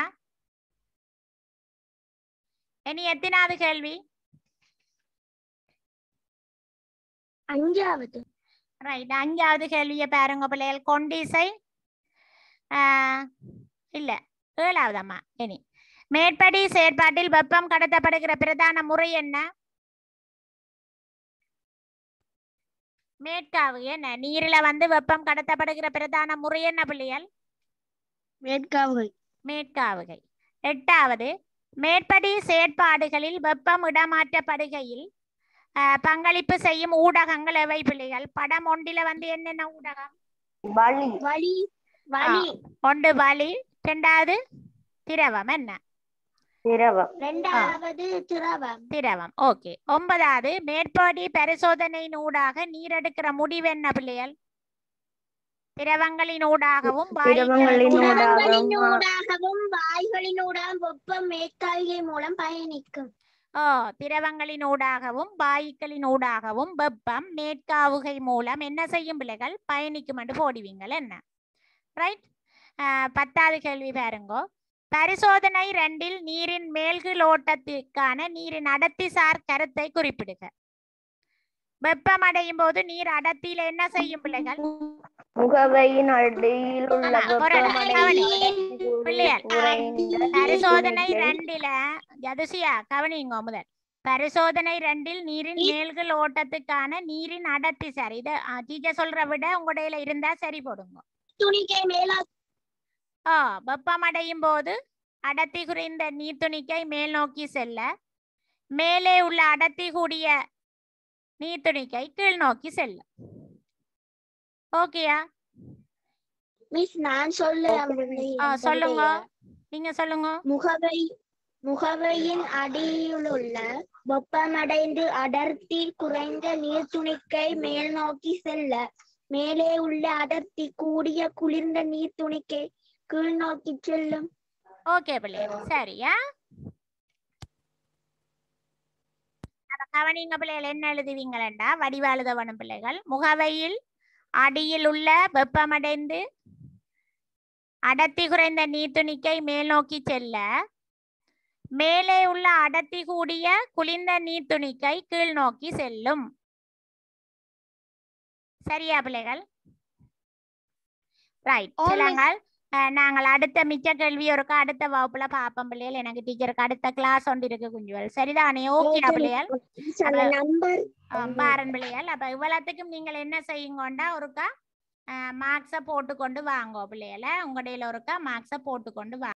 இனி எத்தனாவது கேள்வி? 5வது. ரைட், 5வது கேள்வியை பாருங்க பிள்ளைகள். கொண்டிசை இல்ல 7வது அம்மா. இனி மேற்படி செயற்பாட்டில் வெப்பம் கடத்தப்படுகிற பிரதான முறை என்ன? மேற்காவுகை. என்ன நீரில வந்து வெப்பம் கடத்தப்படுகிற பிரதான முறை என்ன பிள்ளைகள்? மேற்காவுகை. மேற்காவுகை. 8வது மேற்படி செயற்பாடுகளில் வெப்பம் இடமாற்றப்படுகையில் பங்களிப்பு செய்யும் ஊடகங்கள் எவை பிள்ளைகள்? படம் ஒன்றில வந்து என்னென்ன ஊடகம்? வலி. வலி. வலி. ஒன்று வலி, 2வது திரவம். என்ன? திரவம். 2வது திரவம். திரவம். ஓகே. 9வது மேற்படி பரிசோதனையின் ஊடாக நீர் எடுக்கிற முடிவு என்ன பிள்ளைகள்? திரவங்களின் ஊடாகவும் திரவங்களின் ஊடாகவும் வாயுகளினூடாகவும் வெப்பம் மேற்காவுகை மூலம் பயணிக்கும். திரவங்களின் ஊடாகவும் வாயுக்களின் ஊடாகவும் வெப்பம் மேற்காவுகை மூலம் என்ன செய்யும் பிள்ளைகள்? பயணிக்கும் என்று போடுவீங்கள். என்ன? ரைட். 10வது கேள்வி பாருங்கோ. பரிசோதனை 2இல் நீரின் மேல்கீழ் ஓட்டத்திற்கான நீரின் அடர்த்திசார் கருத்தை குறிப்பிடுக. வெப்பம் அடையும் போது நீர் அடர்த்தியில என்ன செய்யும் பிள்ளைகள்? முகவையின் அடியில் உள்ள பரிசோதனை 2ல ஜதுசியா கவனிங்க முதல். பரிசோதனை 2இல் நீரின் மேல்கீழ் ஓட்டத்துக்கான நீரின் அடர்த்திசார். இத டீச்சர் சொல்ற விட உங்களுடைய இருந்தா சரி போடுங்க. துணிக்கை மேலா வெப்பம் அடையும் போது அடர்த்தி குறைந்த நீர்த்துணிக்கை மேல் நோக்கி செல்ல, மேலே உள்ள அடர்த்தி கூடிய நீர்த்துணிக்கை கீழ் நோக்கி செல்ல. ஓகேயா? மிஸ் நான் சொல்லுங்க. நீங்க சொல்லுங்க. முகவையின் அடியிலுள்ள வெப்பமடைந்து அடர்த்தி குறைந்த நீர்த்துணிக்கை மேல் நோக்கி செல்ல, மேலே உள்ள அடர்த்தி கூடிய குளிர்ந்த நீர்த்துணிக்கை கீழ் நோக்கி செல்லும். ஓகே பிள்ளைகள், சரியா? கவனிங்க பிள்ளைகள், என்ன எழுதுவீங்களா? வடிவா எழுதவனும் பிள்ளைகள். முகவையில் அடியில் உள்ள வெப்பமடைந்து அடர்த்தி குறைந்த நீர்த்துணிக்கை மேல் நோக்கி செல்ல, மேலே உள்ள அடர்த்தி கூடிய குளிர்ந்த நீர்த்துணிக்கை கீழ் நோக்கி செல்லும். சரியா பிள்ளைகள்? ரைட். சொல்லுங்கள். நாங்கள் அடுத்த மிச்ச கேள்வி ஒருக்கா அடுத்த வகுப்புல பாப்போம் பிள்ளைகள். எனக்கு டீச்சருக்கு அடுத்த கிளாஸ் ஒன்று இருக்கு குஞ்சுவல். சரிதானே? ஓகேயா பிள்ளைகள்? பாரன் பிள்ளைகள். அப்ப இவ்வளவுக்கும் நீங்கள் என்ன செய்யுங்கண்டா ஒருக்கா மார்க்ஸ போட்டுக்கொண்டு வாங்க பிள்ளைகளை. உங்களுடைய ஒருக்கா மார்க்ஸ போட்டுக்கொண்டு வாங்க.